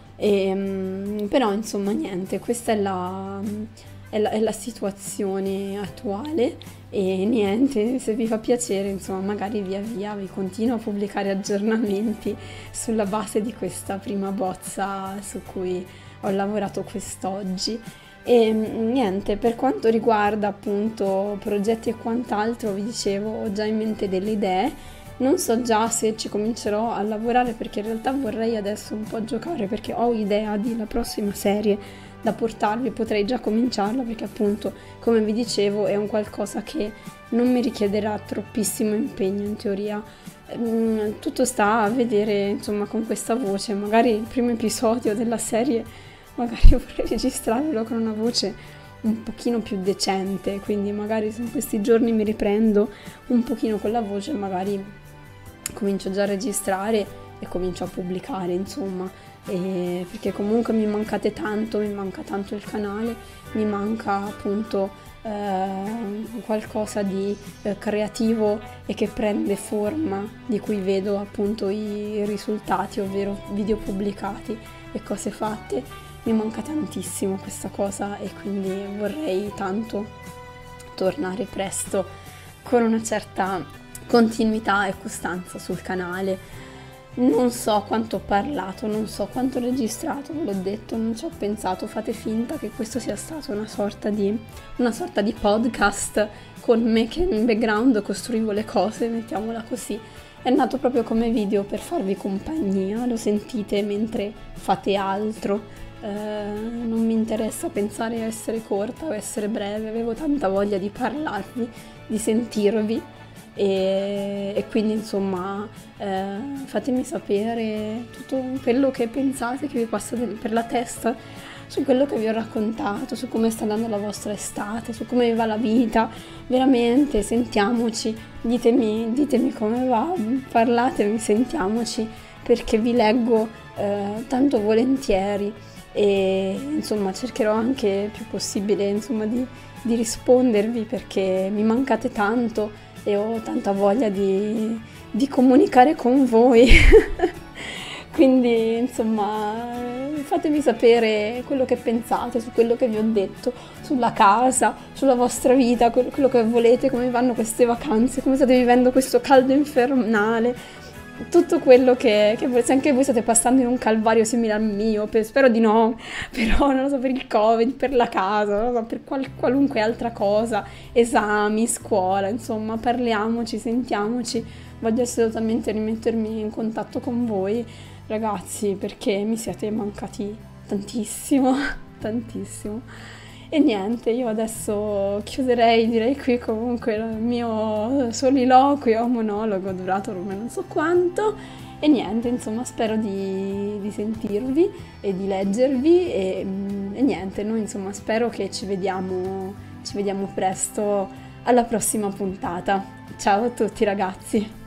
Però insomma niente, questa è la situazione attuale e niente, se vi fa piacere insomma magari via via vi continuo a pubblicare aggiornamenti sulla base di questa prima bozza su cui ho lavorato quest'oggi. E niente, per quanto riguarda appunto progetti e quant'altro, vi dicevo, ho già in mente delle idee. Non so già se ci comincerò a lavorare perché in realtà vorrei adesso un po' giocare perché ho idea della prossima serie da portarvi, potrei già cominciarla perché appunto, come vi dicevo, è un qualcosa che non mi richiederà troppissimo impegno in teoria. Tutto sta a vedere insomma con questa voce, magari il primo episodio della serie magari vorrei registrarlo con una voce un pochino più decente, quindi magari se in questi giorni mi riprendo un pochino con la voce, magari comincio già a registrare e comincio a pubblicare, insomma, perché comunque mi mancate tanto, mi manca tanto il canale, mi manca appunto qualcosa di creativo e che prende forma, di cui vedo appunto i risultati, ovvero video pubblicati e cose fatte. Mi manca tantissimo questa cosa e quindi vorrei tanto tornare presto con una certa continuità e costanza sul canale. Non so quanto ho parlato, non so quanto ho registrato, ve l'ho detto, non ci ho pensato, fate finta che questo sia stato una sorta di podcast con me che in background costruivo le cose, mettiamola così. È nato proprio come video per farvi compagnia, lo sentite mentre fate altro. Non mi interessa pensare a essere corta o essere breve, avevo tanta voglia di parlarvi, di sentirvi e quindi insomma fatemi sapere tutto quello che pensate, che vi passa per la testa su quello che vi ho raccontato, su come sta andando la vostra estate, su come va la vita, veramente sentiamoci, ditemi come va, parlatemi, sentiamoci perché vi leggo tanto volentieri. E insomma cercherò anche il più possibile insomma di rispondervi perché mi mancate tanto e ho tanta voglia di comunicare con voi quindi insomma fatemi sapere quello che pensate su quello che vi ho detto, sulla casa, sulla vostra vita, quello che volete, come vanno queste vacanze, come state vivendo questo caldo infernale, tutto quello che se anche voi state passando in un calvario simile al mio, spero di no, però non lo so, per il Covid, per la casa, non lo so, per qualunque altra cosa, esami, scuola, insomma, parliamoci, sentiamoci, voglio assolutamente rimettermi in contatto con voi, ragazzi, perché mi siete mancati tantissimo, tantissimo. E niente, io adesso chiuderei, direi qui comunque il mio soliloquio, monologo, durato ormai non so quanto. E niente, insomma, spero di sentirvi e di leggervi e niente, noi insomma spero che ci vediamo presto alla prossima puntata. Ciao a tutti ragazzi!